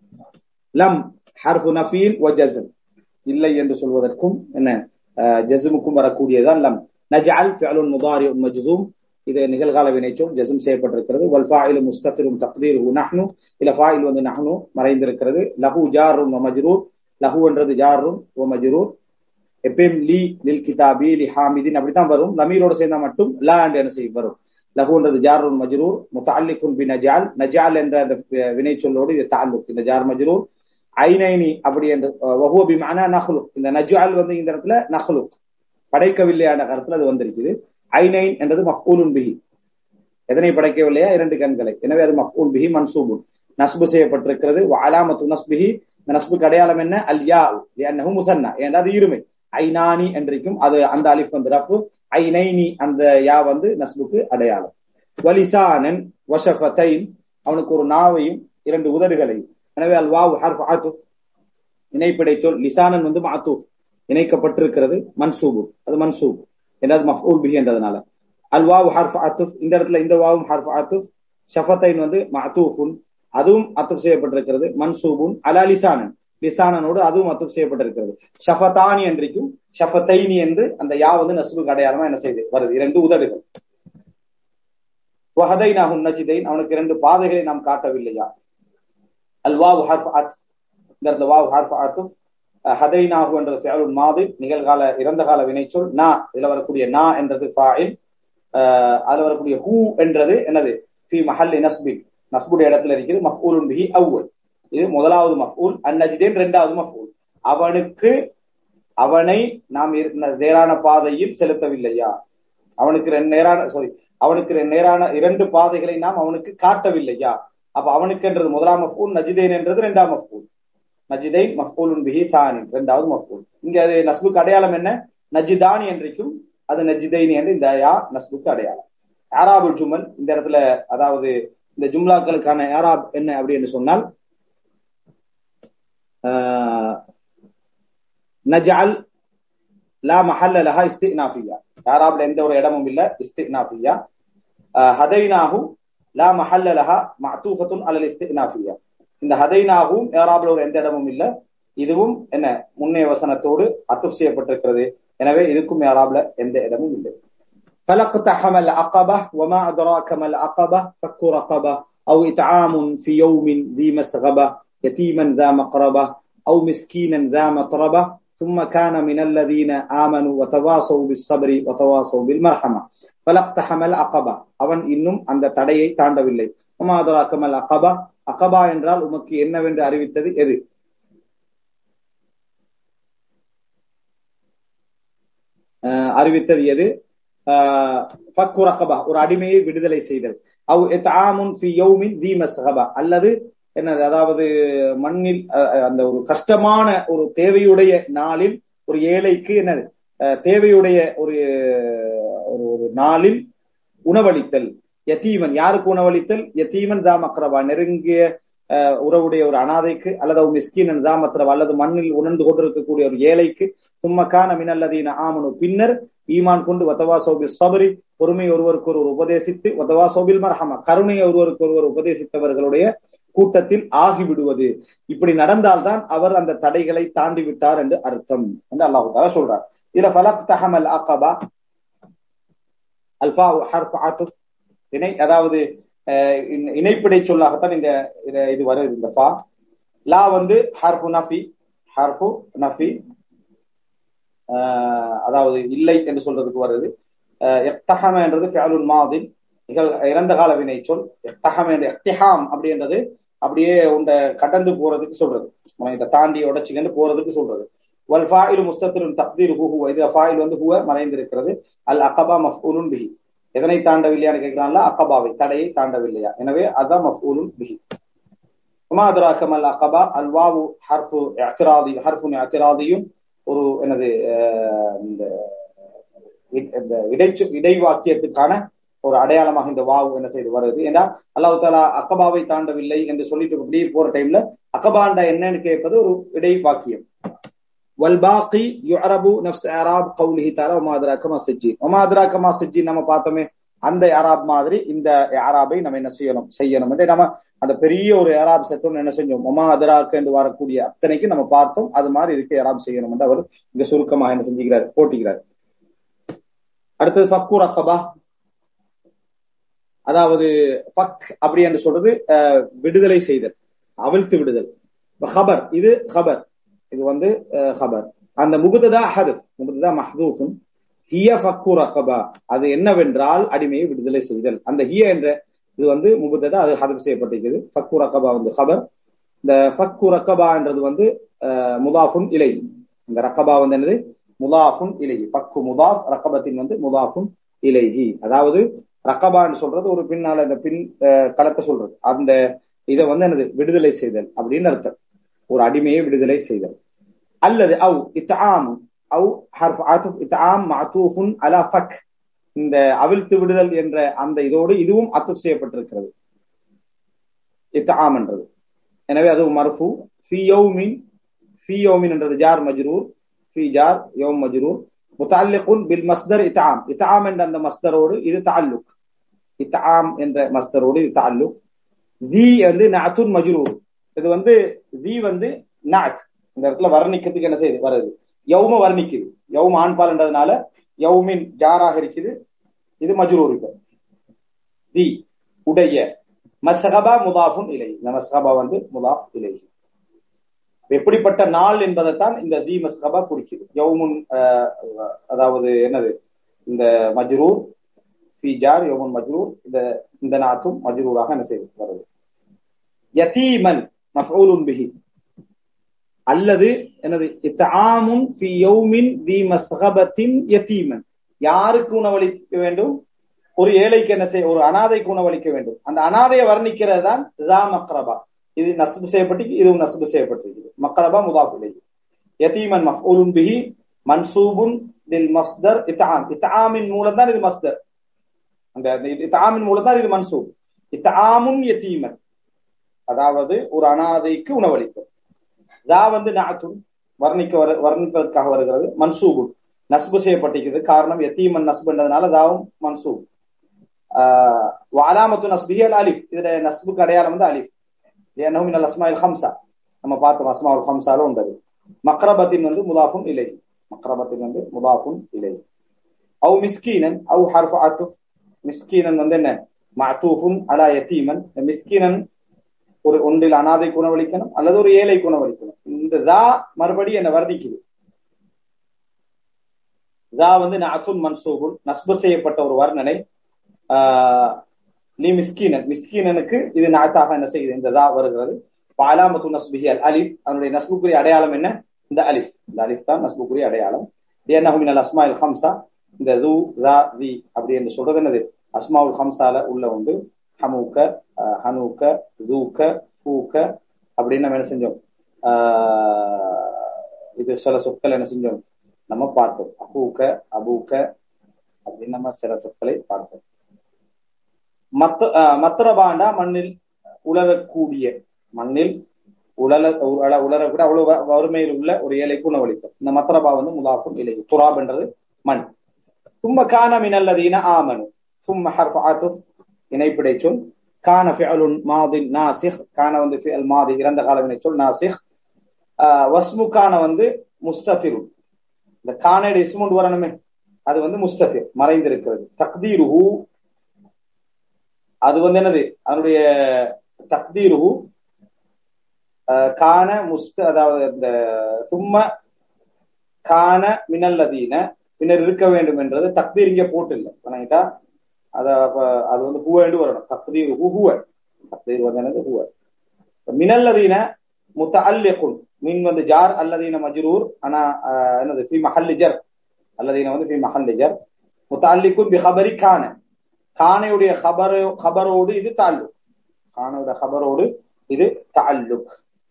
லம் ஹர்ஃபு நஃபீல் வ ஜஸ்ம், இல்லை என்று சொல்வதற்கும் என்ன ஜஸ்முக்கும் வரக்கூடியதான் லம். நஜஅல் ஃபிஅலுன் முதாரிஉன் மஜ்ஸூம், இது நிகழ்கால வினைச்சொல், ஜஸ்ம் செய்யப்பட்டிருக்கிறது. வல் ஃபாயிலு முஸ்தத்திரும் தக்தீருஹு நஹ்னு, இல்ல ஃபாயில் வந்து நஹ்னு மறைந்திருக்கிறது. லஹு ஜாருன் வ மஜ்ரூர், லஹு என்றது ஜாருன் வ மஜ்ரூர். எப்பயும் லி லில் கிதாபி லி ஹாமிதின் அப்படித்தான் வரும். லமீரோட சேர்ந்தா மட்டும் லா என்று என்ன செய்யும் வரும். லஹு என்றது ஜாருன் மஜ்ரூர், முத்தஅல்லிகுன் பி நஜஅல், நஜஅல் என்ற அந்த வினைச்சொல்லோடு இது தஅல்லுக், இந்த ஜார் மஜ்ரூர். ஐனைனி அப்படி என்று வஹுவ பிமஅனா நஹ்லுக், இந்த நஜஅல் வந்து இந்த இடத்துல நஹ்லுக், படைக்கவில்லையான கருத்துல அது வந்திருக்குது. ஐனைன் என்றது மஃஊலுன் பிஹி, எதனை படைக்கவில்லையா, இரண்டு கண்களை. எனவே அது மஃஊல் பிஹி மன்சூபுன், நஸ்பு செய்யப்பட்டிருக்கிறது. வ அலாமத்து நஸ்பிஹி, இந்த நஸ்புக்கு அடையாளம் என்ன, அல் யா லிஅன்னஹு முஸன்னா, ஏன்னா அது இருமை. ஐனானி என்றிருக்கும், அது அந்த அலிஃப் வந்து ரஃபு. ஐனைனி அந்த யா வந்து நஸ்புக்கு அடையாளம். வலிசானன் வஷஃபதைன், அவனுக்கு ஒரு நாவையும் இரண்டு உதடுகளையும். எனவே அல் வாவ் ஹர்ஃப் ஆத்துஃப், இணைப்பிடைத்தொல். லிசானன் வந்து மஅத்தூஃப், இணைக்கப்பட்டிருக்கிறது, மன்சூபு, அது மன்சூப் என்றது மஃஊல் பிஹி என்றதுனால. அல் வாவ் ஹர்ஃப் ஆத்துஃப், இந்த இடத்துல இந்த வாவும் ஹர்ஃப் ஆத்துஃப். ஷஃபதைன் வந்து மஅத்தூஃபுன், அதுவும் அத்துஃப் செய்யப்பட்டிருக்கிறது, மன்சூபுன் அலா லிசானன், லிசானனோடு அதுவும் அத்துஃப் செய்யப்பட்டிருக்கிறது. ஷஃபதானி என்றிக்கும், ஷஃபதைனி என்று அந்த யா வந்து நஸ்புக்கு அடையாளமா என்ன செய்து வருது, இரண்டு உதடுகள். வஹதைனாஹு நஜ்தைன், அவனுக்கு இரண்டு பாதைகளை நாம் காட்டவில்லையா. அல் வாவ் ஹர்ஃப் ஆத்துஃப், இந்த இடத்துல வாவ் ஹர்ஃப் ஆத்துஃப். ஹதைனாஹு என்றது ஃபிஅலுன் மாதி, நிகழ்கால இறந்த கால வினைச்சொல். நா, இதுல வரக்கூடிய நா என்றது ஃபாயில். அதுல வரக்கூடிய ஹூ என்றது என்னது, ஃபீ மஹல்லி நஸ்பின், நஸ்புடைய இடத்துல இருக்குது. மஃஊலுன் பிஹி அவ்வல், இது முதலாவது மஃஊல். அந்நஜ்தைன் இரண்டாவது மஃஊல். அவனுக்கு, அவனை நாம் நேரான பாதையில் செலுத்தவில்லையா, அவனுக்கு நேரான சாரி அவனுக்கு நேரான இரண்டு பாதைகளை நாம் அவனுக்கு காட்டவில்லையா. அப்ப அவனுக்கு என்றது முதலாம் மஃஊல், நஜ்தைன் என்றது இரண்டாம் மஃஊல். நஜ்தைன் மஃஊலுன் பிஹி தானி, இரண்டாவது மஃஊல். இங்க அது நஸ்புக்கு அடையாளம் என்ன, நஜ்தானி என்றிக்கும், அது நஜ்தைனி என்று இந்த யா நஸ்புக்கு அடையாளம். ஆராபுல் ஜுமல், இந்த இடத்துல அதாவது இந்த ஜும்லாக்களுக்கான ஆராப் என்ன அப்படி என்று சொன்னால், நஜஅல் லா மஹல்ல லஹா இஸ்தினாஃபியா, ஆராப்ல எந்த ஒரு இடமும் இல்ல, இஸ்தினாஃபியா. ஹதைனாஹு லா மஹல்ல லஹா மஅதூஃபத்துன் அலல் இஸ்தினாஃபியா, இந்த ஹதைனாஹும் ஆராப்ல ஒரு எந்த இடமும் இல்ல, இதுவும் என்ன முன்னைய வசனத்தோடு அத்துஃப் செய்யப்பட்டிருக்கிறது. எனவே இதுக்கும் ஆராப்ல எந்த இடமும் இல்லை. فلقتحم العقبة وما أدراك ما العقبة فك رقبة أو إطعام في يوم ذي مسغبة يتيما ذا مقربة أو مسكينا ذا مطربة ثم كان من الذين آمنوا وتواصوا بالصبر وتواصوا بالمرحمة. فلقتحم العقبة, அவன் இன்னும் அந்த தடையை தாண்டவில்லை. وما أدراك ما العقبة, அகபா என்றால் உமக்கு என்னவென்று அறிவித்தது எது. அறிவித்தது எது? ஃபக்கு ரகபா, ஒரு அடிமையை விடுதலை செய்தல். அவ் இத்ஆமுன் ஃபீ யௌமின் தி மஸ்கபா, அல்லது என்னது, அதாவது மண்ணில் அந்த ஒரு கஷ்டமான ஒரு தேவையுடைய நாளில் ஒரு ஏழைக்கு என்னது தேவையுடைய ஒரு ஒரு நாளில் உணவளித்தல். யதீமன், யாருக்கு உணவளித்தல்? யதீமன் தா மக்ரபா, நெருங்கிய உறவுடைய ஒரு அனாதைக்கு, அல்லது மிஸ்கீனன் தா மக்ரபா, அல்லது மண்ணில் உணர்ந்து கொண்டிருக்கக்கூடிய ஒரு ஏழைக்கு. சும்மக்கான மினல்லதீன ஆமனு, பின்னர் ஈமான் கொண்டு, வதவாசோபில் சபரி, பொறுமை ஒருவருக்கு ஒருவர் உபதேசித்து, வதவாசோபில் மர்ஹமா, கருணையை ஒருவருக்கு ஒருவர் உபதேசித்தவர்களுடைய கூட்டத்தில் ஆகிவிடுவது. இப்படி நடந்தால்தான் அவர் அந்த தடைகளை தாண்டி விட்டார் என்று அர்த்தம் என்று அல்லாஹ் தஆலா சொல்றார். இதுல ஃபலக் தஹமல் அகபா, அல்ஃபா ஹர்ஃப் ஆத்துஃப், இணை, அதாவது இணைப்பிடை சொல்லாகத்தான் இந்த இது வருது. இந்த ஃபா லா வந்து ஹர்ஃபு நஃபி, ஹர்ஃபு நஃபி, அதாவது இல்லை என்று சொல்றதுக்கு வருது. இக்தஹம என்றது ஃபிஅலுல் மாதி, இறந்த கால வினை சொல். இக்தஹம என்ற இக்திஹாம் அப்படின்றது அப்படியே உண்ட கடந்து போறதுக்கு சொல்றது, இதை தாண்டி உடைச்சிக்கிட்டு போறதுக்கு சொல்றது. வல் ஃபாயிலு முஸ்தத்திருன் தக்தீருஹு ஹுவ, இது ஃபாயில் வந்து ஹுவ மறைந்திருக்கிறது. அல் அகபா மஃஊலுன் பிஹி, எதனை தாண்டவில்லையான்னு கேட்கிறான்ல, அகபாவை, தடையை தாண்டவில்லையா, எனவே அதான் மஃஊலுன் பிஹி. வமா அத்ராக மல் அகபா, அல் வாவு ஹர்ஃபு இஅ்திராதி, ஹர்ஃபுன் இஅ்திராதியும், ஒரு என்னது இந்த இடை இடை வாக்கியத்துக்கான ஒரு அடையாளமாக இந்த வாவு என்ன செய்து வருது. ஏன்னா அல்லாஹ் தஆலா அகபாவை தாண்டவில்லை என்று சொல்லிட்டு அப்படியே போற டைம்ல அகபாண்டா என்னன்னு கேட்பது ஒரு இடை வாக்கியம். வல் பாக்கி யுஅரபு நஃப்ஸ் இஅராப் கௌலிஹி தஆலா வமா அத்ராக மா சிஜ்ஜீன். வமா அத்ராக மா சிஜ்ஜீன் நம்ம பார்த்தோமே, அந்த இஅராப் மாதிரி இந்த இஅராபை நம்ம என்ன செய்யணும் செய்யணும் என்று நம்ம அந்த பெரிய ஒரு இஅராப் செட்டோம் என்ன செஞ்சோம். வமா அத்ராக என்று வரக்கூடிய அத்தனைக்கு நம்ம பார்த்தோம். அது மாதிரி இதுக்கு இஅராப் செய்யணும் என்று அவர் இங்க சுருக்கமாக என்ன செஞ்சுக்கிறார், போட்டிக்கிறார். அடுத்தது ஃபக்கு ரகபா, அதாவது ஃபக் அப்படி என்று சொல்றது விடுதலை செய்தல், அவிழ்த்து விடுதல். ஹபர், இது ஹபர், இது வந்து ஹபர். அந்த முபததா ஹதஃப், முபததா மஹ்தூஃபுன், ஹிய ஃபக்கு ரகபா, அது என்னவென்றால் அடிமையை விடுதலை செய்தல். அந்த ஹிய என்ற இது வந்து முபததா, அது ஹதஃப் செய்யப்பட்டிருக்கிறது. ஃபக்கு ரகபா வந்து ஹபர். இந்த ஃபக்கு ரகபா என்றது வந்து முதாஃபுன் இலைஹி. இந்த ரகபா வந்து என்னது, முதாஃபுன் இலைஹி. ஃபக்கு முதாஃப், ரகபத்தின் வந்து முதாஃபுன் இலைஹி. அதாவது ரகபான்னு சொல்றது ஒரு பின்னால இந்த பின் களத்தை சொல்றது, அந்த இதை வந்து என்னது விடுதலை செய்தல் அப்படின்னு அர்த்தம், ஒரு அடிமையை விடுதலை செய்தல். அல்லது அவ் இத்ஆம், அவ் ஹர்ஃப் ஆத்துஃப், இத்ஆம் மஅதூஃபுன் அலா ஃபக், இந்த அவிழ்த்து விடுதல் என்ற அந்த இதோடு இதுவும் அத்துஃப் செய்யப்பட்டிருக்கிறது இத்ஆம் என்றது. எனவே அது மர்ஃபூ. ஃபீ யௌமின், ஃபீ யௌமின் என்றது ஜார் மஜ்ரூர், ஃபீ ஜார் யௌம் மஜ்ரூர். முத்தஅல்லிகுன் பில் மஸ்தர் இத்ஆம், இத்ஆம் என்ற அந்த மஸ்தரோடு இது தஅல்லுக், இத்ஆம் என்ற மஸ்தரோடு இது தஅல்லுக். தி வந்து நஅத்துன் மஜ்ரூர், இது வந்து தி வந்து நஅத், இந்த இடத்துல வர்ணிக்கிறதுக்கு என்ன செய்யுது வருது, யௌம வர்ணிக்குது. யௌம் ஆண்பால் என்றதுனால யௌமின் ஜாராக இருக்குது, இது மஜ்ரூர். தி உடைய. மஸ்கபா முதாஃபுன் இலைஹி, இந்த மஸ்கபா வந்து முதாஃப் இலைஹி. எப்படிப்பட்ட நாள் என்பதைத்தான் இந்த தி மஸ்கபா குறிக்குது. யௌமுன் அதாவது என்னது, இந்த மஜ்ரூர் ஃபீ ஜார் யௌமுன் மஜ்ரூர், இந்த இந்த நாத்தும் மஜ்ரூராக என்ன செய்து வருது. யதீமன் மஃஊலுன் பிஹி, அல்லது என்னது இத்ஆமுன் ஃபீ யௌமின் தி மஸ்கபத்தின் யதீமன், யாருக்கு உணவளிக்க வேண்டும், ஒரு ஏழைக்கு என்ன செய்ய, ஒரு அனாதைக்கு உணவளிக்க வேண்டும். அந்த அனாதையை வர்ணிக்கிறது தான் ஸா மக்ரபா. இது நஸ்பு செய்யப்பட்டிருக்கு, இதுவும் நஸ்பு செய்யப்பட்டிருக்கு. மக்ரபா முதாஃப் இலைஹி. யதீமன் மஃஊலுன் பிஹி மன்சூபுன் லில் மஸ்தர் இத்ஆம், இத்ஆமின் மூலம் தான் இது மஸ்தர், அந்த இத்ஆமின் மூலம் தான் இது மன்சூப். இத்ஆமுன் யதீமன், அதாவது ஒரு அனாதைக்கு உணவளிக்கும். ஸா வந்து நஅத்துன், வர்ணிக்க வர்ணிப்பதற்காக வருகிறது. மன்சூபுன் நஸ்பு செய்யப்பட்டிருக்கிறது, காரணம் யதீமன் நஸ்புன்றதுனால தாவும் மன்சூப். வஅலாமத்து நஸ்பிஹி அல் அலிஃப், இதுல நஸ்புக்கு அடையாளம் வந்து அலிஃப். ஏனஹு மினல் அஸ்மாஇல் ஹம்ஸா, நம்ம பார்த்தோம் அஸ்மாஉல் ஹம்ஸால உண்டது. மக்ரபத்தின் வந்து முதாஃபுன் இலைஹி, மக்ரபத்தின் வந்து முதாஃபுன் இலைஹி. அவ் மிஸ்கீனன், அவ் ஹர்ஃபு அத்ஃப், மிஸ்கீனன் வந்து என்ன மஅதூஃபுன் அலா யதீமன், மிஸ்கீனன் ஒரு ஒன்றில் அனாதைக்கு உணவளிக்கணும் அல்லது ஒரு ஏழைக்கு உணவளிக்கணும். இந்த ஸா மறுபடி என்ன வர்ணிக்குது. ஸா வந்து நஅத்துன் மன்சூபுன், நஸ்பு செய்யப்பட்ட ஒரு வர்ணனை. லி மிஸ்கீனன், மிஸ்கீனனுக்கு இது நஅத்தாக என்ன செய்யுது, இந்த ஸா வருகிறது. அலாமத்து நஸ்பிஹி அல் அலிஃப், அதனுடைய நஸ்புக்குரிய அடையாளம் என்ன, இந்த அலிஃப். இந்த அலிஃப் தான் நஸ்புக்குரிய அடையாளம். லிஅன்னஹு மினல் அஸ்மாஇல் ஹம்ஸா. இந்த து தா தி அப்படி என்று சொல்றது என்னது அஸ்மாவுல் ஹம்சால உள்ள உண்டு. ஹமுக, ஹனூக, தூக, பூக அப்படின்னு நம்ம என்ன செஞ்சோம், இது சில சொற்கள் என்ன செஞ்சோம் நம்ம பார்த்தோம். அபூக, அபூக அப்படின்னு நம்ம சில சொற்களை பார்த்தோம். மத்த மத்திரபாண்டா மண்ணில் உலரக்கூடிய, மண்ணில் உலர உலரக்கூட அவ்வளவு வறுமையில் உள்ள ஒரு ஏழைக்கு உணவளித்தோம். இந்த மத்திரபா வந்து முலாஃபுன் இலைஹி. துராப் என்றது மண். சும்ம கான மினல்லதீன ஆமனு. சும்ம ஹர்ஃபு ஆத்துஃப் இணைப்பிடை சொல். கான ஃபிஅலுன் மாதின் நாசிக். கான வந்து ஃபிஅல் மாதி இறந்த கால வினை சொல் நாசிக். வஸ்மு கான வந்து முஸ்தஃபிரு. இந்த கானோட இஸ்முண்டு வரணுமே அது வந்து முஸ்தஃபிர் மறைந்திருக்கிறது. தக்தீருஹு அது வந்து என்னது அதனுடைய தக்தீருஹு கான முஸ்த, அதாவது இந்த சும்ம கான மினல்லதீன பின்னர் இருக்க வேண்டும் என்றது தக்தீர் இங்க போட்டு இல்லை பண்ணிட்டா அத அது வந்து ஹுவண்டு வரணும். தக்தீர் ஹுவ தக்தீர் வந்து என்னது ஹுவ. மினல்லதீன முத்தஅல்லிகுன். மின் வந்து ஜார், அல்லதீன மஜ்ரூர். ஆனா என்னது ஃபி மஹல்லி ஜர். அல்லதீன வந்து ஃபி மஹல்லி ஜர். முத்தஅல்லிகுன் பி ஹபரி கான. கானையுடைய ஹபர் ஹபரோடு இது தஅல்லுக். கானையுடைய ஹபரோடு இது தஅல்லுக்.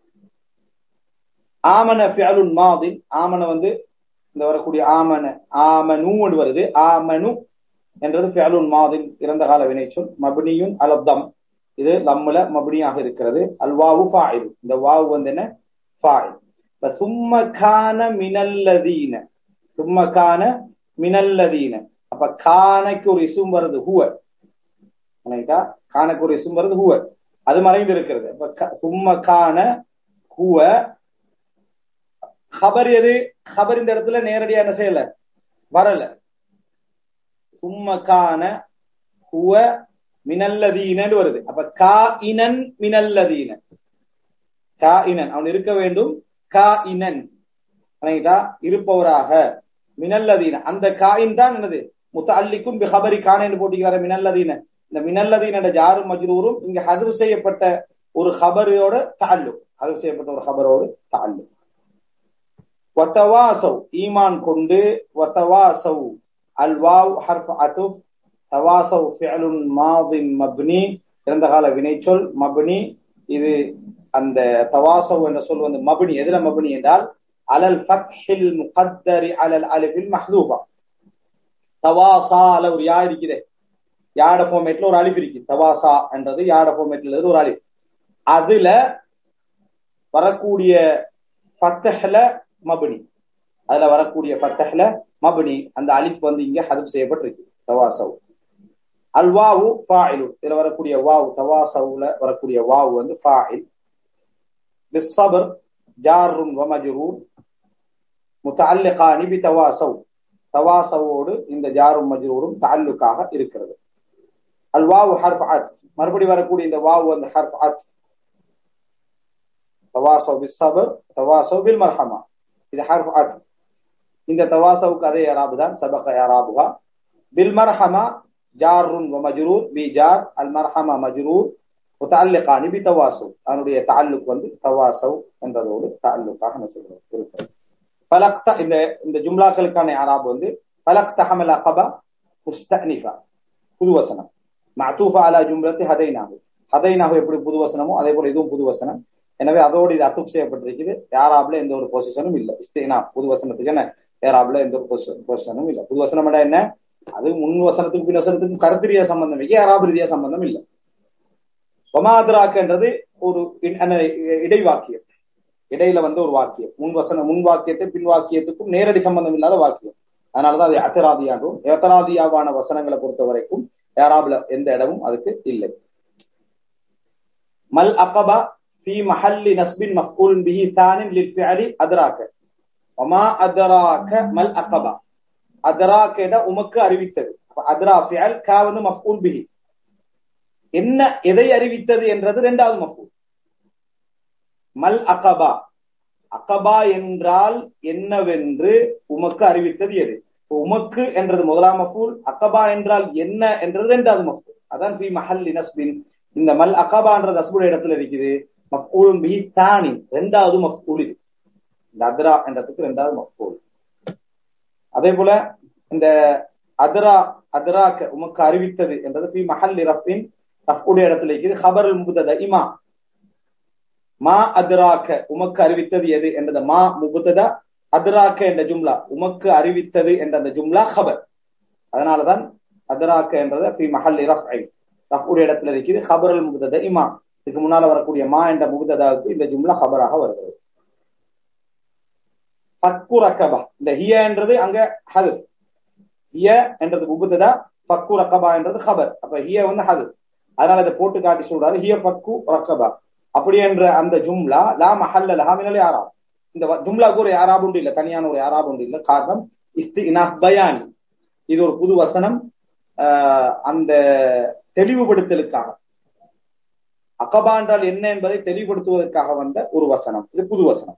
ஆமன ஃபிஅலுன் மாதின். ஆமன வந்து இந்த வரக்கூடிய ஆமன ஆமனு என்று வருது. ஆமனு என்றது ஃபிஅலுன் மாதின் இறந்த கால வினைச்சொல். மப்னியுன் அலல் தம். இது லம்ல மப்னியாக இருக்கிறது. அல் வாவு ஃபாயில். இந்த வாவு வந்து என்ன ஃபாயில். சும்ம கான மினல்லதீன. சும்ம கான மினல்லதீன. அப்ப கானைக்கு ஒரு இஸ்ம் வருது ஹுவ. கானைக்கு ஒரு இஸ்ம் வருது ஹுவ. அது மறைந்து இருக்கிறது. அப்ப சும்ம கான ஹுவ. ஹபர் எது? ஹபர் இந்த இடத்துல நேரடியா என்ன செய்யல வரல. சும்ம கான ஹுவ மினல்லதீனன்னு வருது. அப்ப கா இனன் மினல்லதீன. கா இனன் அவன் இருக்க வேண்டும். கா இனன் இருப்பவராக. மினல்லதீன அந்த காயின் தான் என்னது முத்தஅல்லிக்கும் பி ஹபரி கான என்று போட்டிக்கிறார. மினல்லதீன இந்த மினல்லதீன ஜாரும் மஜ்ரூரும் இங்க ஹதுஃப் செய்யப்பட்ட ஒரு ஹபரோட தஅல்லுக். ஹதுஃப் செய்யப்பட்ட ஒரு ஹபரோடு தஅல்லுக். வதவாசவ் ஈமான் கொண்டு. வதவாசவ் அல் வாவ் ஹர்ஃப் அதுஃப். தவாசவ் ஃபிஅலுன் மாதின் மப்னி இறந்த கால வினைச்சொல் மப்னி. இது அந்த தவாசவ் என்ற சொல் வந்து மப்னி. எதுல மப்னி என்றால் அலல் ஃபத்ஹில் முகத்தரி அலல் அலிஃபில் மஹ்தூஃபா. தவாசால ஒரு யா இருக்குது. யாட ஃபார்மேட்ல ஒரு அலிஃப் இருக்கு. தவாசா என்றது யாட ஃபார்மேட்ல ஒரு அலிஃப். அதுல வரக்கூடிய ஃபத்ஹ்ல மப்னி. அதுல வரக்கூடிய ஃபத்ஹ்ல மப்னி. அந்த அலிஃப் வந்து இங்க ஹதுஃப் செய்யப்பட்டிருக்கு. தவாசவ். அல் வாவு ஃபாயிலு. இதுல வரக்கூடிய வாவு தவாசவுல வரக்கூடிய வாவு வந்து ஃபாயில். பிஸ்ஸப்ர் ஜார்ருன் வ மஜ்ரூர் முத்தஅல்லிகானி பிதவாசவ். தவாசவோடு இந்த ஜாரும் மஜ்ரூரும் தஅல்லுக்காக இருக்கிறது. அல் வாவு ஹர்ஃப் அத்ஃப். மறுபடி வரக்கூடிய இந்த வாவு வந்து ஹர்ஃப் அத்ஃப். தவாசவ் பிஸ்ஸப்ர் தவாசவ் பில் மர்ஹமா. இது ஹர்ஃப் அத்ஃப். இந்த தவாசவுக்கு அதே இராப் தான் சபக இராபுஹா. பில் மர்ஹமா ஜார்ருன் வ மஜ்ரூர் பி ஜார். அல் மர்ஹமா மஜ்ரூர் முத்தஅல்லிகானி பிதவாசவ். அதனுடைய தஅல்லுக் வந்து தவாசவ் என்றதோடு தஅல்லுக்காக இருக்கிறது. ஃபலக்த இந்த இந்த ஜும்லாக்களுக்கான இராப் வந்து ஃபலக்த ஹமல் அகபா முஸ்தஅனிஃபா புது வசனம். மஅதூஃபா அலா ஜும்லத்தி ஹதைனாஹு. ஹதைனாஹு எப்படி புது வசனமோ அதே போல இதுவும் புது வசனம். எனவே அதோடு இது அத்துப் செய்யப்பட்டிருக்குது. இராப்ல எந்த ஒரு பொசிஷனும் இல்லை. இஸ்தினா புது வசனத்துக்கு என்ன இராப்ல எந்த ஒரு பொசிஷனும் இல்லை. புது வசனம் என்ன அது முன் வசனத்துக்கும் பின் வசனத்துக்கும் கருத்து ரீதியா சம்பந்தம் வைக்க இராப் ரீதியா சம்பந்தம் இல்லை. வமாத்ராக்கன்றது ஒரு இடைவாக்கியம். இடையில வந்து ஒரு வாக்கியம். முன் வசனம் முன் வாக்கியத்தை பின் வாக்கியத்துக்கும் நேரடி சம்பந்தம் இல்லாத வாக்கியம். அதனாலதான் அது அத்தராதியாகும். எத்தராதியாவான வசனங்களை பொறுத்த வரைக்கும் இராப்ல எந்த இடமும் அதுக்கு இல்லை. மல் அகபா ஃபீ மஹல்லி நஸ்பின் மஃஊலுன் பிஹி தானின் லில் ஃபிஅலி அத்ராக. வமா அத்ராக மல் அகபா. அத்ராகட உமக்கு அறிவித்தது. அத்ரா ஃபிஅல் கா வந்து மஃஊல் பிஹி. என்ன எதை அறிவித்தது என்றது இரண்டாவது மஃஊல். மல் அகபா. அகபா என்றால் என்னவென்று உமக்கு அறிவித்தது எது? உமக்கு என்றது முதலாம் மஃஊல். அகபா என்றால் என்ன என்றது இரண்டாவது மஃஊல். அதான் ஃபீ மஹல்லி நஸ்பின். இந்த மல் அகபா என்ற நஸ்புடைய இடத்துல இருக்குது. மஃஊலுன் பிஹி தானி இரண்டாவது மஃஊல். இது இந்த அத்ரா என்றதுக்கு இரண்டாவது மஃஊல். அதே போல இந்த அதரா அதராக்க உமக்கு அறிவித்தது என்றது ஃபீ மஹல்லி ரஃபின் ரஃபுடைய இடத்துல இருக்குது. ஹபருல் முப்ததா இமா மா அதராக்க உமக்கு அறிவித்தது எது என்றது மா முப்ததா, அதராக்க என்ற ஜும்லா உமக்கு அறிவித்தது என்ற அந்த ஜும்லா ஹபர். அதனாலதான் அதராக்க என்றது ஃபீ மஹல்லி ரஃப்இ ரஃபுடைய இடத்துல இருக்குது. ஹபருல் முப்ததா இமா, இதுக்கு முன்னால வரக்கூடிய மா என்ற முப்ததாவுக்கு இந்த ஜும்லா ஹபராக வருகிறது. ஃபக்கு ரக்கபா, இந்த ஹிய என்றது அங்க ஹதுஃப், ஹிய என்றது முப்ததா, ஃபக்கு ரக்கபா என்றது ஹபர். அப்ப ஹிய வந்து ஹதுஃப், அதனால இதை போட்டு காட்டி சொல்றாரு ஹிய ஃபக்கு ரக்கபா. அப்படி என்ற அந்த ஜும்லா லா மஹல்ல லஹா மினல் இஅராப், இந்த ஜும்லாக்கு ஒரு இஅராப் உண்டு இல்ல, தனியான ஒரு இஅராப் உண்டு இல்ல. காரணம் இஸ்தினாஃப் பயானி, இது ஒரு புது வசனம், அந்த தெளிவுபடுத்தலுக்காக, அகபா என்றால் என்ன என்பதை தெளிவுபடுத்துவதற்காக வந்த ஒரு வசனம், இது புது வசனம்.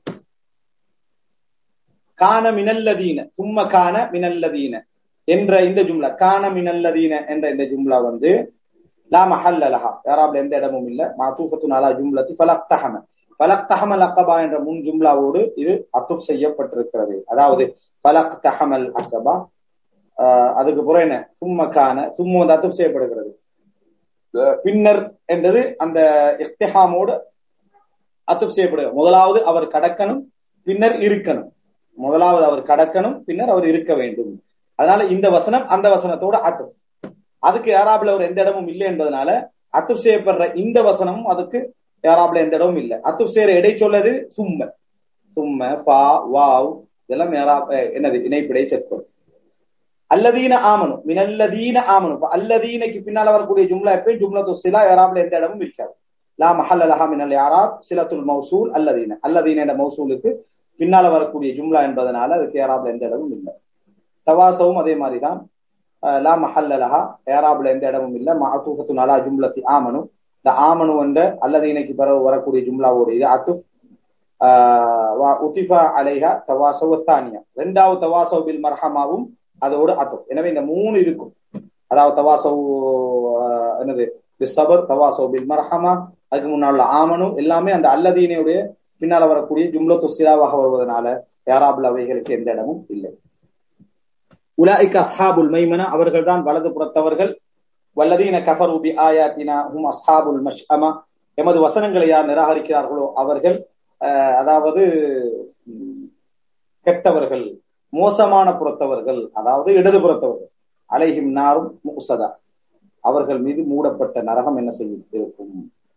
கான மினல்லதீன சும்ம கான மினல்லதீன என்ற இந்த ஜும்லா, கான மினல்லதீன என்ற இந்த ஜும்லா வந்து லா மஹல்ல லஹா, இஅராப்ல எந்த இடமும் இல்ல. மாதூஃபத்துன் அலா ஜும்லத்தி ஃபலக்தஹம, ஃபலக்தஹமல் அகபா என்ற முன் ஜும்லாவோடு இது அத்துப் செய்யப்பட்டிருக்கிறது. அதாவது ஃபலக்தஹமல் அகபா, அதுக்கு பிறகு என்ன சும்ம கான, சும்ம வந்து அத்துப் செய்யப்படுகிறது. பின்னர் என்றது அந்த இஃப்திஹாமோடு அத்துப் செய்யப்படுகிறது. முதலாவது அவர் கடக்கணும், பின்னர் இருக்கணும். முதலாவது அவர் கடக்கணும், பின்னர் அவர் இருக்க வேண்டும். அதனால இந்த வசனம் அந்த வசனத்தோட அத்துப், அதுக்கு இஅராப்ல ஒரு எந்த இடமும் இல்லை என்பதனால அத்துப் செய்யப்படுற இந்த வசனமும் அதுக்கு இஅராப்ல எந்த இடமும் இல்லை. அத்துப் செய்யற இடை சொல்லது சும்ம, சும்ம பா வாவ் இதெல்லாம் இஅராப் என்னது இணைப்பிடை சொற்கள். அல்லதீன ஆமனு மினல்லதீன ஆமனு, அல்லதீனைக்கு பின்னால வரக்கூடிய ஜும்லா எப்பயும் ஜும்லத்து சிலா, இஅராப்ல எந்த இடமும் இருக்காது. லா மஹல்ல லஹா மினல் இஅராப் சிலத்துல் மௌசூல் அல்லதீன, அல்லதீன என்ற மௌசூலுக்கு பின்னால வரக்கூடிய ஜும்லா என்பதனால அதுக்கு இஅராப்ல எந்த இடமும் இல்லை. தவாசவும் அதே மாதிரிதான், லா மஹல்ல லஹா இஅராப்ல எந்த இடமும் இல்லை. மஅதூஃபத்துன் அலா ஜும்லத்தி ஆமனு, இந்த ஆமனு என்ற அல்லதீனைக்கு பிறகு வரக்கூடிய ஜும்லாவோட இது அத்துஃப். வ உதிஃபா அலைஹா தவாசவ் தானியா, இரண்டாவது தவாசவ் பில் மர்ஹமாவும் அதோடு அத்துஃப். எனவே இந்த மூணு இருக்கும், அதாவது தவாசவ் என்னது பிஸ்ஸபர், தவாசவ் பில் மர்ஹமா, அதுக்கு முன்னால ஆமனு, எல்லாமே அந்த அல்லதீனையுடைய பின்னால வரக்கூடிய ஜும்லத்து சிலாவாக வருவதனால இஅராப்ல அவைகளுக்கு எந்த இடமும் இல்லை. உலாயிக அஸ்ஹாபுல் மைமனா, அவர்கள் தான் வலது புறத்தவர்கள். வல்லதீன கஃபரு பி ஆயாத்தினா ஹும் அஸ்ஹாபுல் மஷ்அமா, எமது வசனங்களை யார் நிராகரிக்கிறார்களோ அவர்கள் அதாவது கெட்டவர்கள், மோசமான புறத்தவர்கள், அதாவது இடது புறத்தவர்கள். அலைஹிம் நாரும் முஸதா, அவர்கள் மீது மூடப்பட்ட நரகம் என்ன செய்யும் இருக்கும்.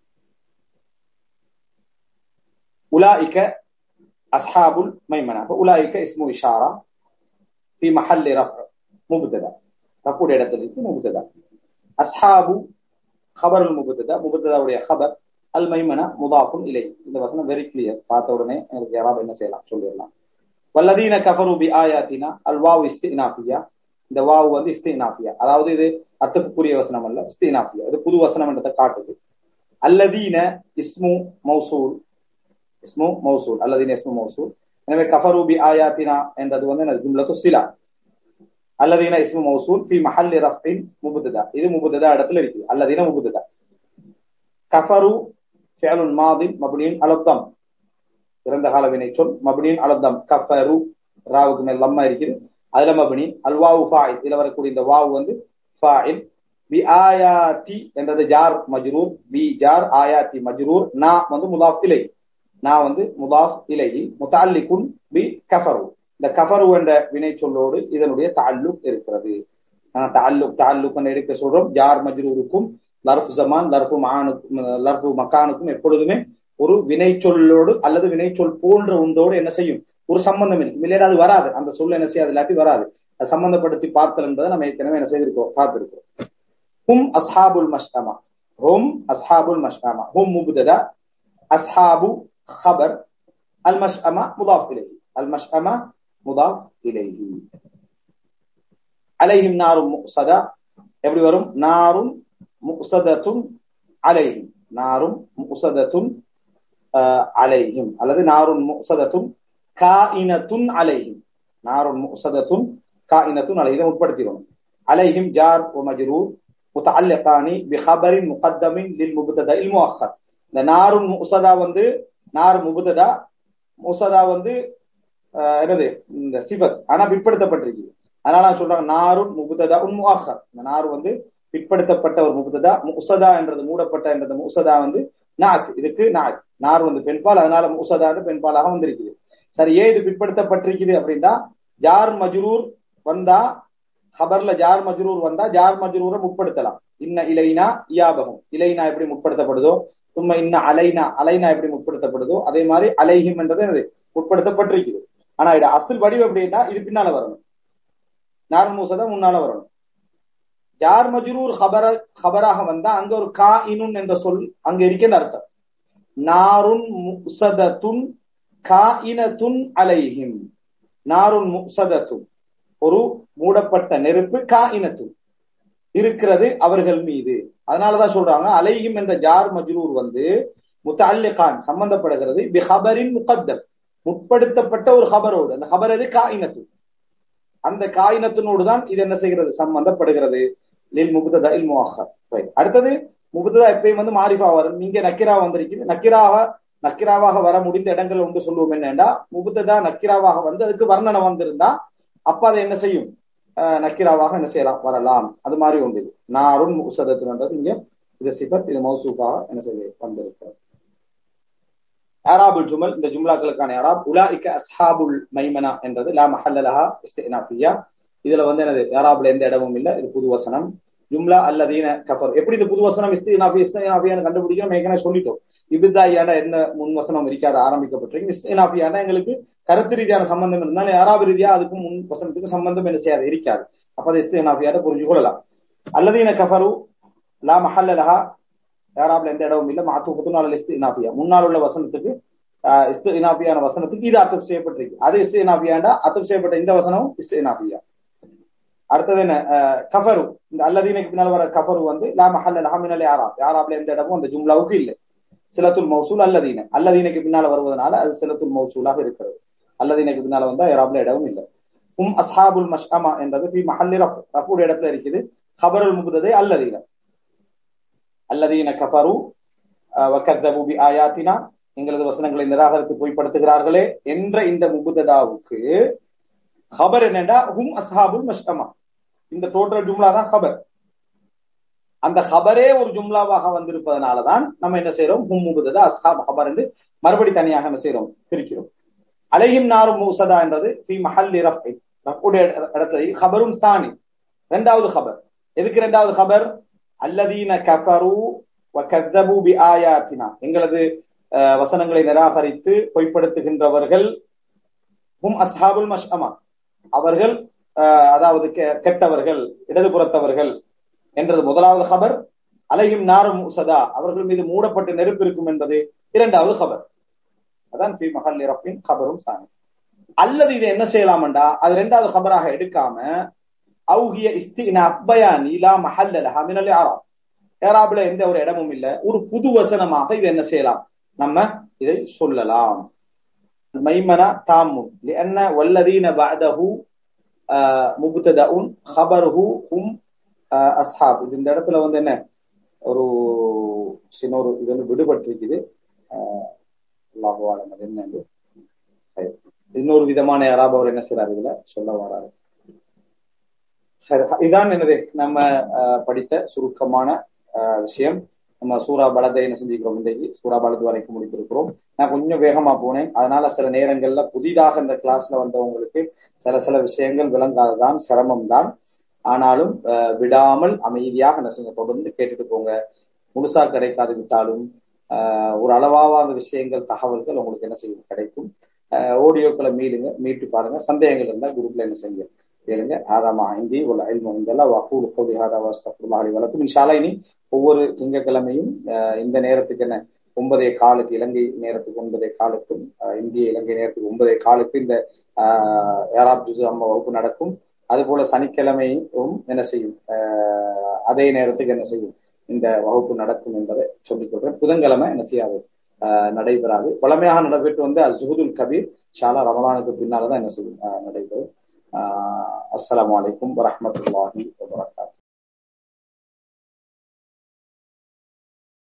உலாயிக அஸ்ஹாபுல் மைமனா, உலாயிக இஸ்மு இஷாரா في محل رفع مبتدا، رفع இடத்துல இருக்கு முப்ததா. அஸ்ஹாபு خبر المبتدا، முப்ததா உடைய خبر. அல் மைமனா முதாஃபுன் இலை. இந்த வசனம் வெரி கிளியர், பார்த்த உடனே எனக்கு இஅராப் என்ன செய்யலாம் சொல்லிடலாம். வல்லதீன கஃபரு பி ஆயாத்தினா, அல் வாவ் இஸ்தினாஃபியா, இந்த வாவ் வந்து இஸ்தினாஃபியா, அதாவது இது அத்துக்குரிய வசனம் அல்ல, இஸ்தினாஃபியா, இது புது வசனம் என்றதை காட்டுது. அல்லதீன இஸ்மு மௌசூல், இஸ்மு மௌசூல், அல்லதீன இஸ்மு மௌசூல். எனவே கஃபரு பி ஆயாத்தினா என்றது வந்து ஜும்லத்து சிலா, அல்லதீன இஸ்மு மௌசூல் ஃபீ மஹல்லி ரஃபின் முப்ததா, இது முப்ததா இடத்துல இருக்கு. அல்லதீன முப்ததா, கஃபரு ஃபிஅலுன் மாதின் மப்னியுன் அலா தம், இறந்த கால வினை சொல் மப்னியுன் அலா தம். கஃபரு ராவுக்கு மேல் லம்மா இருக்குது, அதுல மப்னி. அல் வாவு ஃபாயில், இதுல வரக்கூடிய இந்த வாவு வந்து ஃபாயில். பி ஆயாத்தி என்றது ஜார் மஜ்ரூர், பி ஜார் ஆயாத்தி மஜ்ரூர், நா வந்து முதாஃப் இலை, நான் வந்து முதாஃப் இலைஹி முத்தஅல்லிகுன் பி கஃபரு, இந்த கஃபரு என்ற வினை சொல்லோடு இதனுடைய தஅல்லுக் இருக்கிறது. தஅல்லுக் தஅல்லுக் எடுக்க சொல்றோம். ஜார் மஜ்ரூருக்கும் லர்ஃப் ஜமான் லர்ஃப் மஆனுக்கும் லர்ஃப் மக்கானுக்கும் எப்பொழுதுமே ஒரு வினை சொல்லோடு அல்லது வினை சொல் போன்ற ஒன்றோடு என்ன செய்யும், ஒரு சம்பந்தம் இருக்கும். இல்லையா அது வராது, அந்த சொல்ல என்ன செய்யாது, இல்லாட்டி வராது. அது சம்பந்தப்படுத்தி பார்த்தல் என்பதை நம்ம ஏற்கனவே என்ன செய்திருக்கோம், பார்த்திருக்கோம். ஹும் அஸ்ஹாபுல் மஷ்அமா, ஹும் அஸ்ஹாபுல் மஷ்அமா, ஹும் முப்ததா, அஸ்ஹாபு خبر, المشأمة مضاف إليه, المشأمة مضاف إليه. عليهم نار مؤصدة, எப்படி வரும், நாரும் முஸதத்துன் அலைஹிம், நாரும் முஸதத்துன் அலைஹிம், அல்லது நாரும் முஸதத்துன் காயினத்துன் அலைஹிம், நாரும் முஸதத்துன் காயினத்துன் அலைஹிம் உட்படுத்திக்கணும். அலைஹிம் ஜார் வ மஜ்ரூர் முத்தஅல்லிகானி பிஹபரின் முகத்தமின் லில் முப்ததஇல் முஅக்கர். இந்த நாரும் முஸதா வந்து நார் முப்ததா, முஸதா வந்து என்னது இந்த சிஃபத், ஆனா பிற்படுத்தப்பட்டிருக்கு. அதனால சொல்றாங்க நாருன் முபுத்ததா உன் முஅக்கர். இந்த நாரு வந்து பிற்படுத்தப்பட்ட ஒரு முபுத்ததா, முசதா என்றது மூடப்பட்ட என்றது முசதா வந்து நாக், இதுக்கு நாக் நார் வந்து பெண்பால், அதனால முசதா பெண்பாலாக வந்திருக்குது. சரி, ஏன் இது பிற்படுத்தப்பட்டிருக்குது அப்படின்னா ஜார் மஜ்ரூர் வந்தா, ஹபர்ல ஜார் மஜ்ரூர் வந்தா ஜார் மஜ்ரூரை முற்படுத்தலாம். இன்ன இலைனா இயாபகம், இலைனா எப்படி முற்படுத்தப்படுதோ, சும்மா இன்ன அலைனா அலைனா எப்படி முற்படுத்தப்படுதோ அதே மாதிரி அலைஹிம் என்றது என்னது முற்படுத்தப்பட்டிருக்குது. ஆனா இது அசல் வடிவம் எப்படின்னா இது பின்னால வரணும், நார் மூசதா முன்னால வரணும். ஜார் மஜ்ரூர் ஹபர ஹபராக வந்தா அங்க ஒரு கா இனுன் என்ற சொல் அங்க இருக்கிற அர்த்தம். நாருன் முசதத்துன் காயினத்துன் அலைஹிம், நாருன் முசதத்துன் ஒரு மூடப்பட்ட நெருப்பு, காயினத்துன் இருக்கிறது அவர்கள் மீது. அதனாலதான் சொல்றாங்க அலைஹிம் என்ற ஜார் மஜ்ரூர் வந்து முத்தஅல்லிகான் சம்பந்தப்படுகிறது பி ஹபரின் முகத்தம், முற்படுத்தப்பட்ட ஒரு ஹபரோடு. அந்த ஹபர் எது? காயினத்து. அந்த காயினத்தினோடு தான் இது என்ன செய்கிறது? சம்பந்தப்படுகிறது. லில் முபுத்ததா இல் முஅக்கர். அடுத்தது முபுத்ததா எப்பயும் வந்து மாரிஃபா வரும். இங்க நக்கிரா வந்திருக்குது. நக்கிராக நக்கிராவாக வர முடிந்த இடங்கள் ஒன்று சொல்லுவோம் என்னன்னா, முபுத்ததா நக்கிராவாக வந்து அதுக்கு வர்ணனை வந்திருந்தா அப்ப அதை என்ன செய்யும்? நக்கிராவாக என்ன செய்யலாம், வரலாம். அது மாதிரி ஒன்று நாருன் முசதத்துன்றது இங்க இது சிபத், இது மௌசூஃபாக என்ன செய்ய வந்திருக்கிறது. ஆராபுல் ஜுமல், இந்த ஜும்லாக்களுக்கான ஆராப் உலாஇக அஸ்ஹாபுல் மைமனா என்றது லா மஹல்ல லஹா இஸ்தினாஃபியா. இதுல வந்து என்னது ஆராப்ல எந்த இடமும் இல்ல, இது புது வசனம். ஜும்லா அல்லதீன கஃபர், எப்படி இந்த புது வசனம் இஸ்தினாஃபி இஸ்தினாஃபியான்னு கண்டுபிடிக்கணும். ஏற்கனவே சொல்லிட்டோம், இப்தாயியான என்ன முன் வசனம் இருக்காது ஆரம்பிக்கப்பட்டிருக்கு. இஸ்தினாஃபியான எங்களுக்கு கருத்து ரீதியான சம்பந்தம் இருந்தாலும் ஆராபு ரீதியா அதுக்கும் முன் வசனத்துக்கு சம்பந்தம் என்ன செய்யாது, இருக்காது. அப்ப அதை இஸ்தினாஃபியாட்ட புரிஞ்சு கொள்ளலாம். அல்லதீன கஃபரு லா மஹல்ல லஹா, ஆராப்ல எந்த இடமும் இல்ல. மாத்தூஃபத்துன் அலல் இஸ்தினாஃபியா, முன்னால் உள்ள வசனத்துக்கு இஸ்தினாஃபியான வசனத்துக்கு இது அத்தப் செய்யப்பட்டிருக்கு. அது இஸ்தினாஃபியாண்டா அத்தப் செய்யப்பட்ட இந்த வசனம் இஸ்தினாஃபியா. அடுத்தது என்ன? கஃபரு, இந்த அல்லதீனுக்கு பின்னால் வர கஃபரு வந்து லா மஹல்ல லஹா மினல் ஆராப், ஆராப்ல எந்த இடமும் அந்த ஜும்லாவுக்கு இல்லை. சிலத்துல் மௌசூல் அல்லதீன, அல்லதீனுக்கு பின்னால வருவதனால அது சிலத்துல் மௌசூலாக இருக்கிறது. அல்லதீனுக்கு பின்னால வந்தா ஆராப்ல இடமும் இல்லை. உம் அஸ்ஹாபுல் மஷ்அமா என்றது ஃபி மஹல்லி ரஃப், ரஃபுடைய இடத்துல இருக்குது. கபருல் முபததே அல்லதீன, அல்லதீன கஃபரு வகத்தபு பி ஆயாத்தினா, எங்களது வசனங்களை நிராகரித்து பொய்ப்படுத்துகிறார்களே என்ற இந்த முபததாவுக்கு கபர் என்னடா ஹும் அஸ்ஹாபுல் மஷ்அமா. இந்த டோட்டல் ஜும்லா தான் கபர். அந்த கபரே ஒரு ஜும்லாவாக வந்திருப்பதனாலதான் நம்ம என்ன செய்யறோம், ஹும் முபததா அஸ்ஹாப் கபர் என்று மறுபடி தனியாக என்ன செய்யறோம், பிரிக்கிறோம். அலைஹிம் நாரு மூசதா என்றது ஃபி மஹல்லி ரஃபி, ரஃபுடைய இடத்துல கபரும் தானி, இரண்டாவது கபர். எதுக்கு இரண்டாவது கபர்? அல்லதீன கஃபரு வகத்தபு பி ஆயாத்தினா, எங்களது வசனங்களை நிராகரித்து பொய்ப்படுத்துகின்றவர்கள். ஹும் அஸ்ஹாபுல் மஷ்அமா, அவர்கள் அதாவது கெட்டவர்கள், இடதுபுறத்தவர்கள் என்றது முதலாவது கபர். அலைஹிம் நாரு மூசதா, அவர்கள் மீது மூடப்பட்டு நெருப்பு இருக்கும் என்பது இரண்டாவது கபர். அதான் ஃபி மஹல்லி ரஃபின் கபரும் சானி. அல்லது இதை என்ன செய்யலாம்டா, அது இரண்டாவது கபராக எடுக்காம அவுஹிய இஸ்தினாஃப் பயானி லா மஹல்ல லஹா மினல் ஆராப், ஆராப்ல எந்த ஒரு இடமும் இல்ல, ஒரு புது வசனமாக இதை என்ன செய்யலாம், நம்ம இதை சொல்லலாம். மைமனா தாமுன் லிஅன்ன வல்லதீன பஅதஹு முப்ததஉன் கபருஹு ஹும் அஸ்ஹாப். இந்த இடத்துல வந்து என்ன ஒரு சின்ன ஒரு இது வந்து விடுபட்டிருக்குது. அல்லாஹு அலம் அது என்னன்னு இன்னொரு விதமான யாராவது அவர் என்ன செய்யறாரு இதுல சொல்ல வராரு. இதான் என்னது நம்ம படித்த சுருக்கமான விஷயம். நம்ம சூரா பலதை என்ன செஞ்சுக்கிறோம், இன்றைக்கு சூரா பலது வரைக்கும் முடித்திருக்கிறோம். நான் கொஞ்சம் வேகமா போனேன், அதனால சில நேரங்கள்ல புதிதாக இந்த கிளாஸ்ல வந்தவங்களுக்கு சில சில விஷயங்கள் விளங்காததான், சிரமம் தான். ஆனாலும் விடாமல் அமைதியாக என்ன செய்ய தொடர்ந்து கேட்டுட்டு போங்க. முழுசா கிடைக்காது விட்டாலும் ஒரு அளவாக அந்த விஷயங்கள் தகவல்கள் உங்களுக்கு என்ன செய்யும், கிடைக்கும். ஆடியோக்களை மீளுங்க, மீட்டு பாருங்க. சந்தேகங்கள் இருந்தா குரூப்ல என்ன செய்யுங்க, கேளுங்க. ஆதாமா ஹிந்தி உள்ள இல்முந்தெல்லாம் வக்கூல் கோடி ஹாதா வஸ்தஃபிருல்லாஹி வலக்கும். இன்ஷால்லா இனி ஒவ்வொரு திங்கட்கிழமையும் இந்த நேரத்துக்கு என்ன ஒன்பதே காலுக்கு இலங்கை நேரத்துக்கு ஒன்பதே காலுக்கும் இந்திய இலங்கை நேரத்துக்கு ஒன்பதே காலுக்கு இந்த ஆஹ் யாராப் ஜுஸு அம்மா வகுப்பு நடக்கும். அது போல சனிக்கிழமையும் என்ன செய்யும், அதே நேரத்துக்கு என்ன செய்யும் இந்த வகுப்பு நடக்கும் என்பதை சொல்லிக் கொள்றேன். புதன்கிழமை என்ன செய்யாது, நடைபெறாது. வளமையாக நடைபெற்று வந்து அஸ்ஹுதுல் கபீர் ஷாலா ரமலானுக்கு பின்னால்தான் என்ன செய்யும் நடைபெறும். அஸ்ஸலாமு அலைக்கும் வரஹ்மத்துல்லாஹி வபரகாத்துஹு.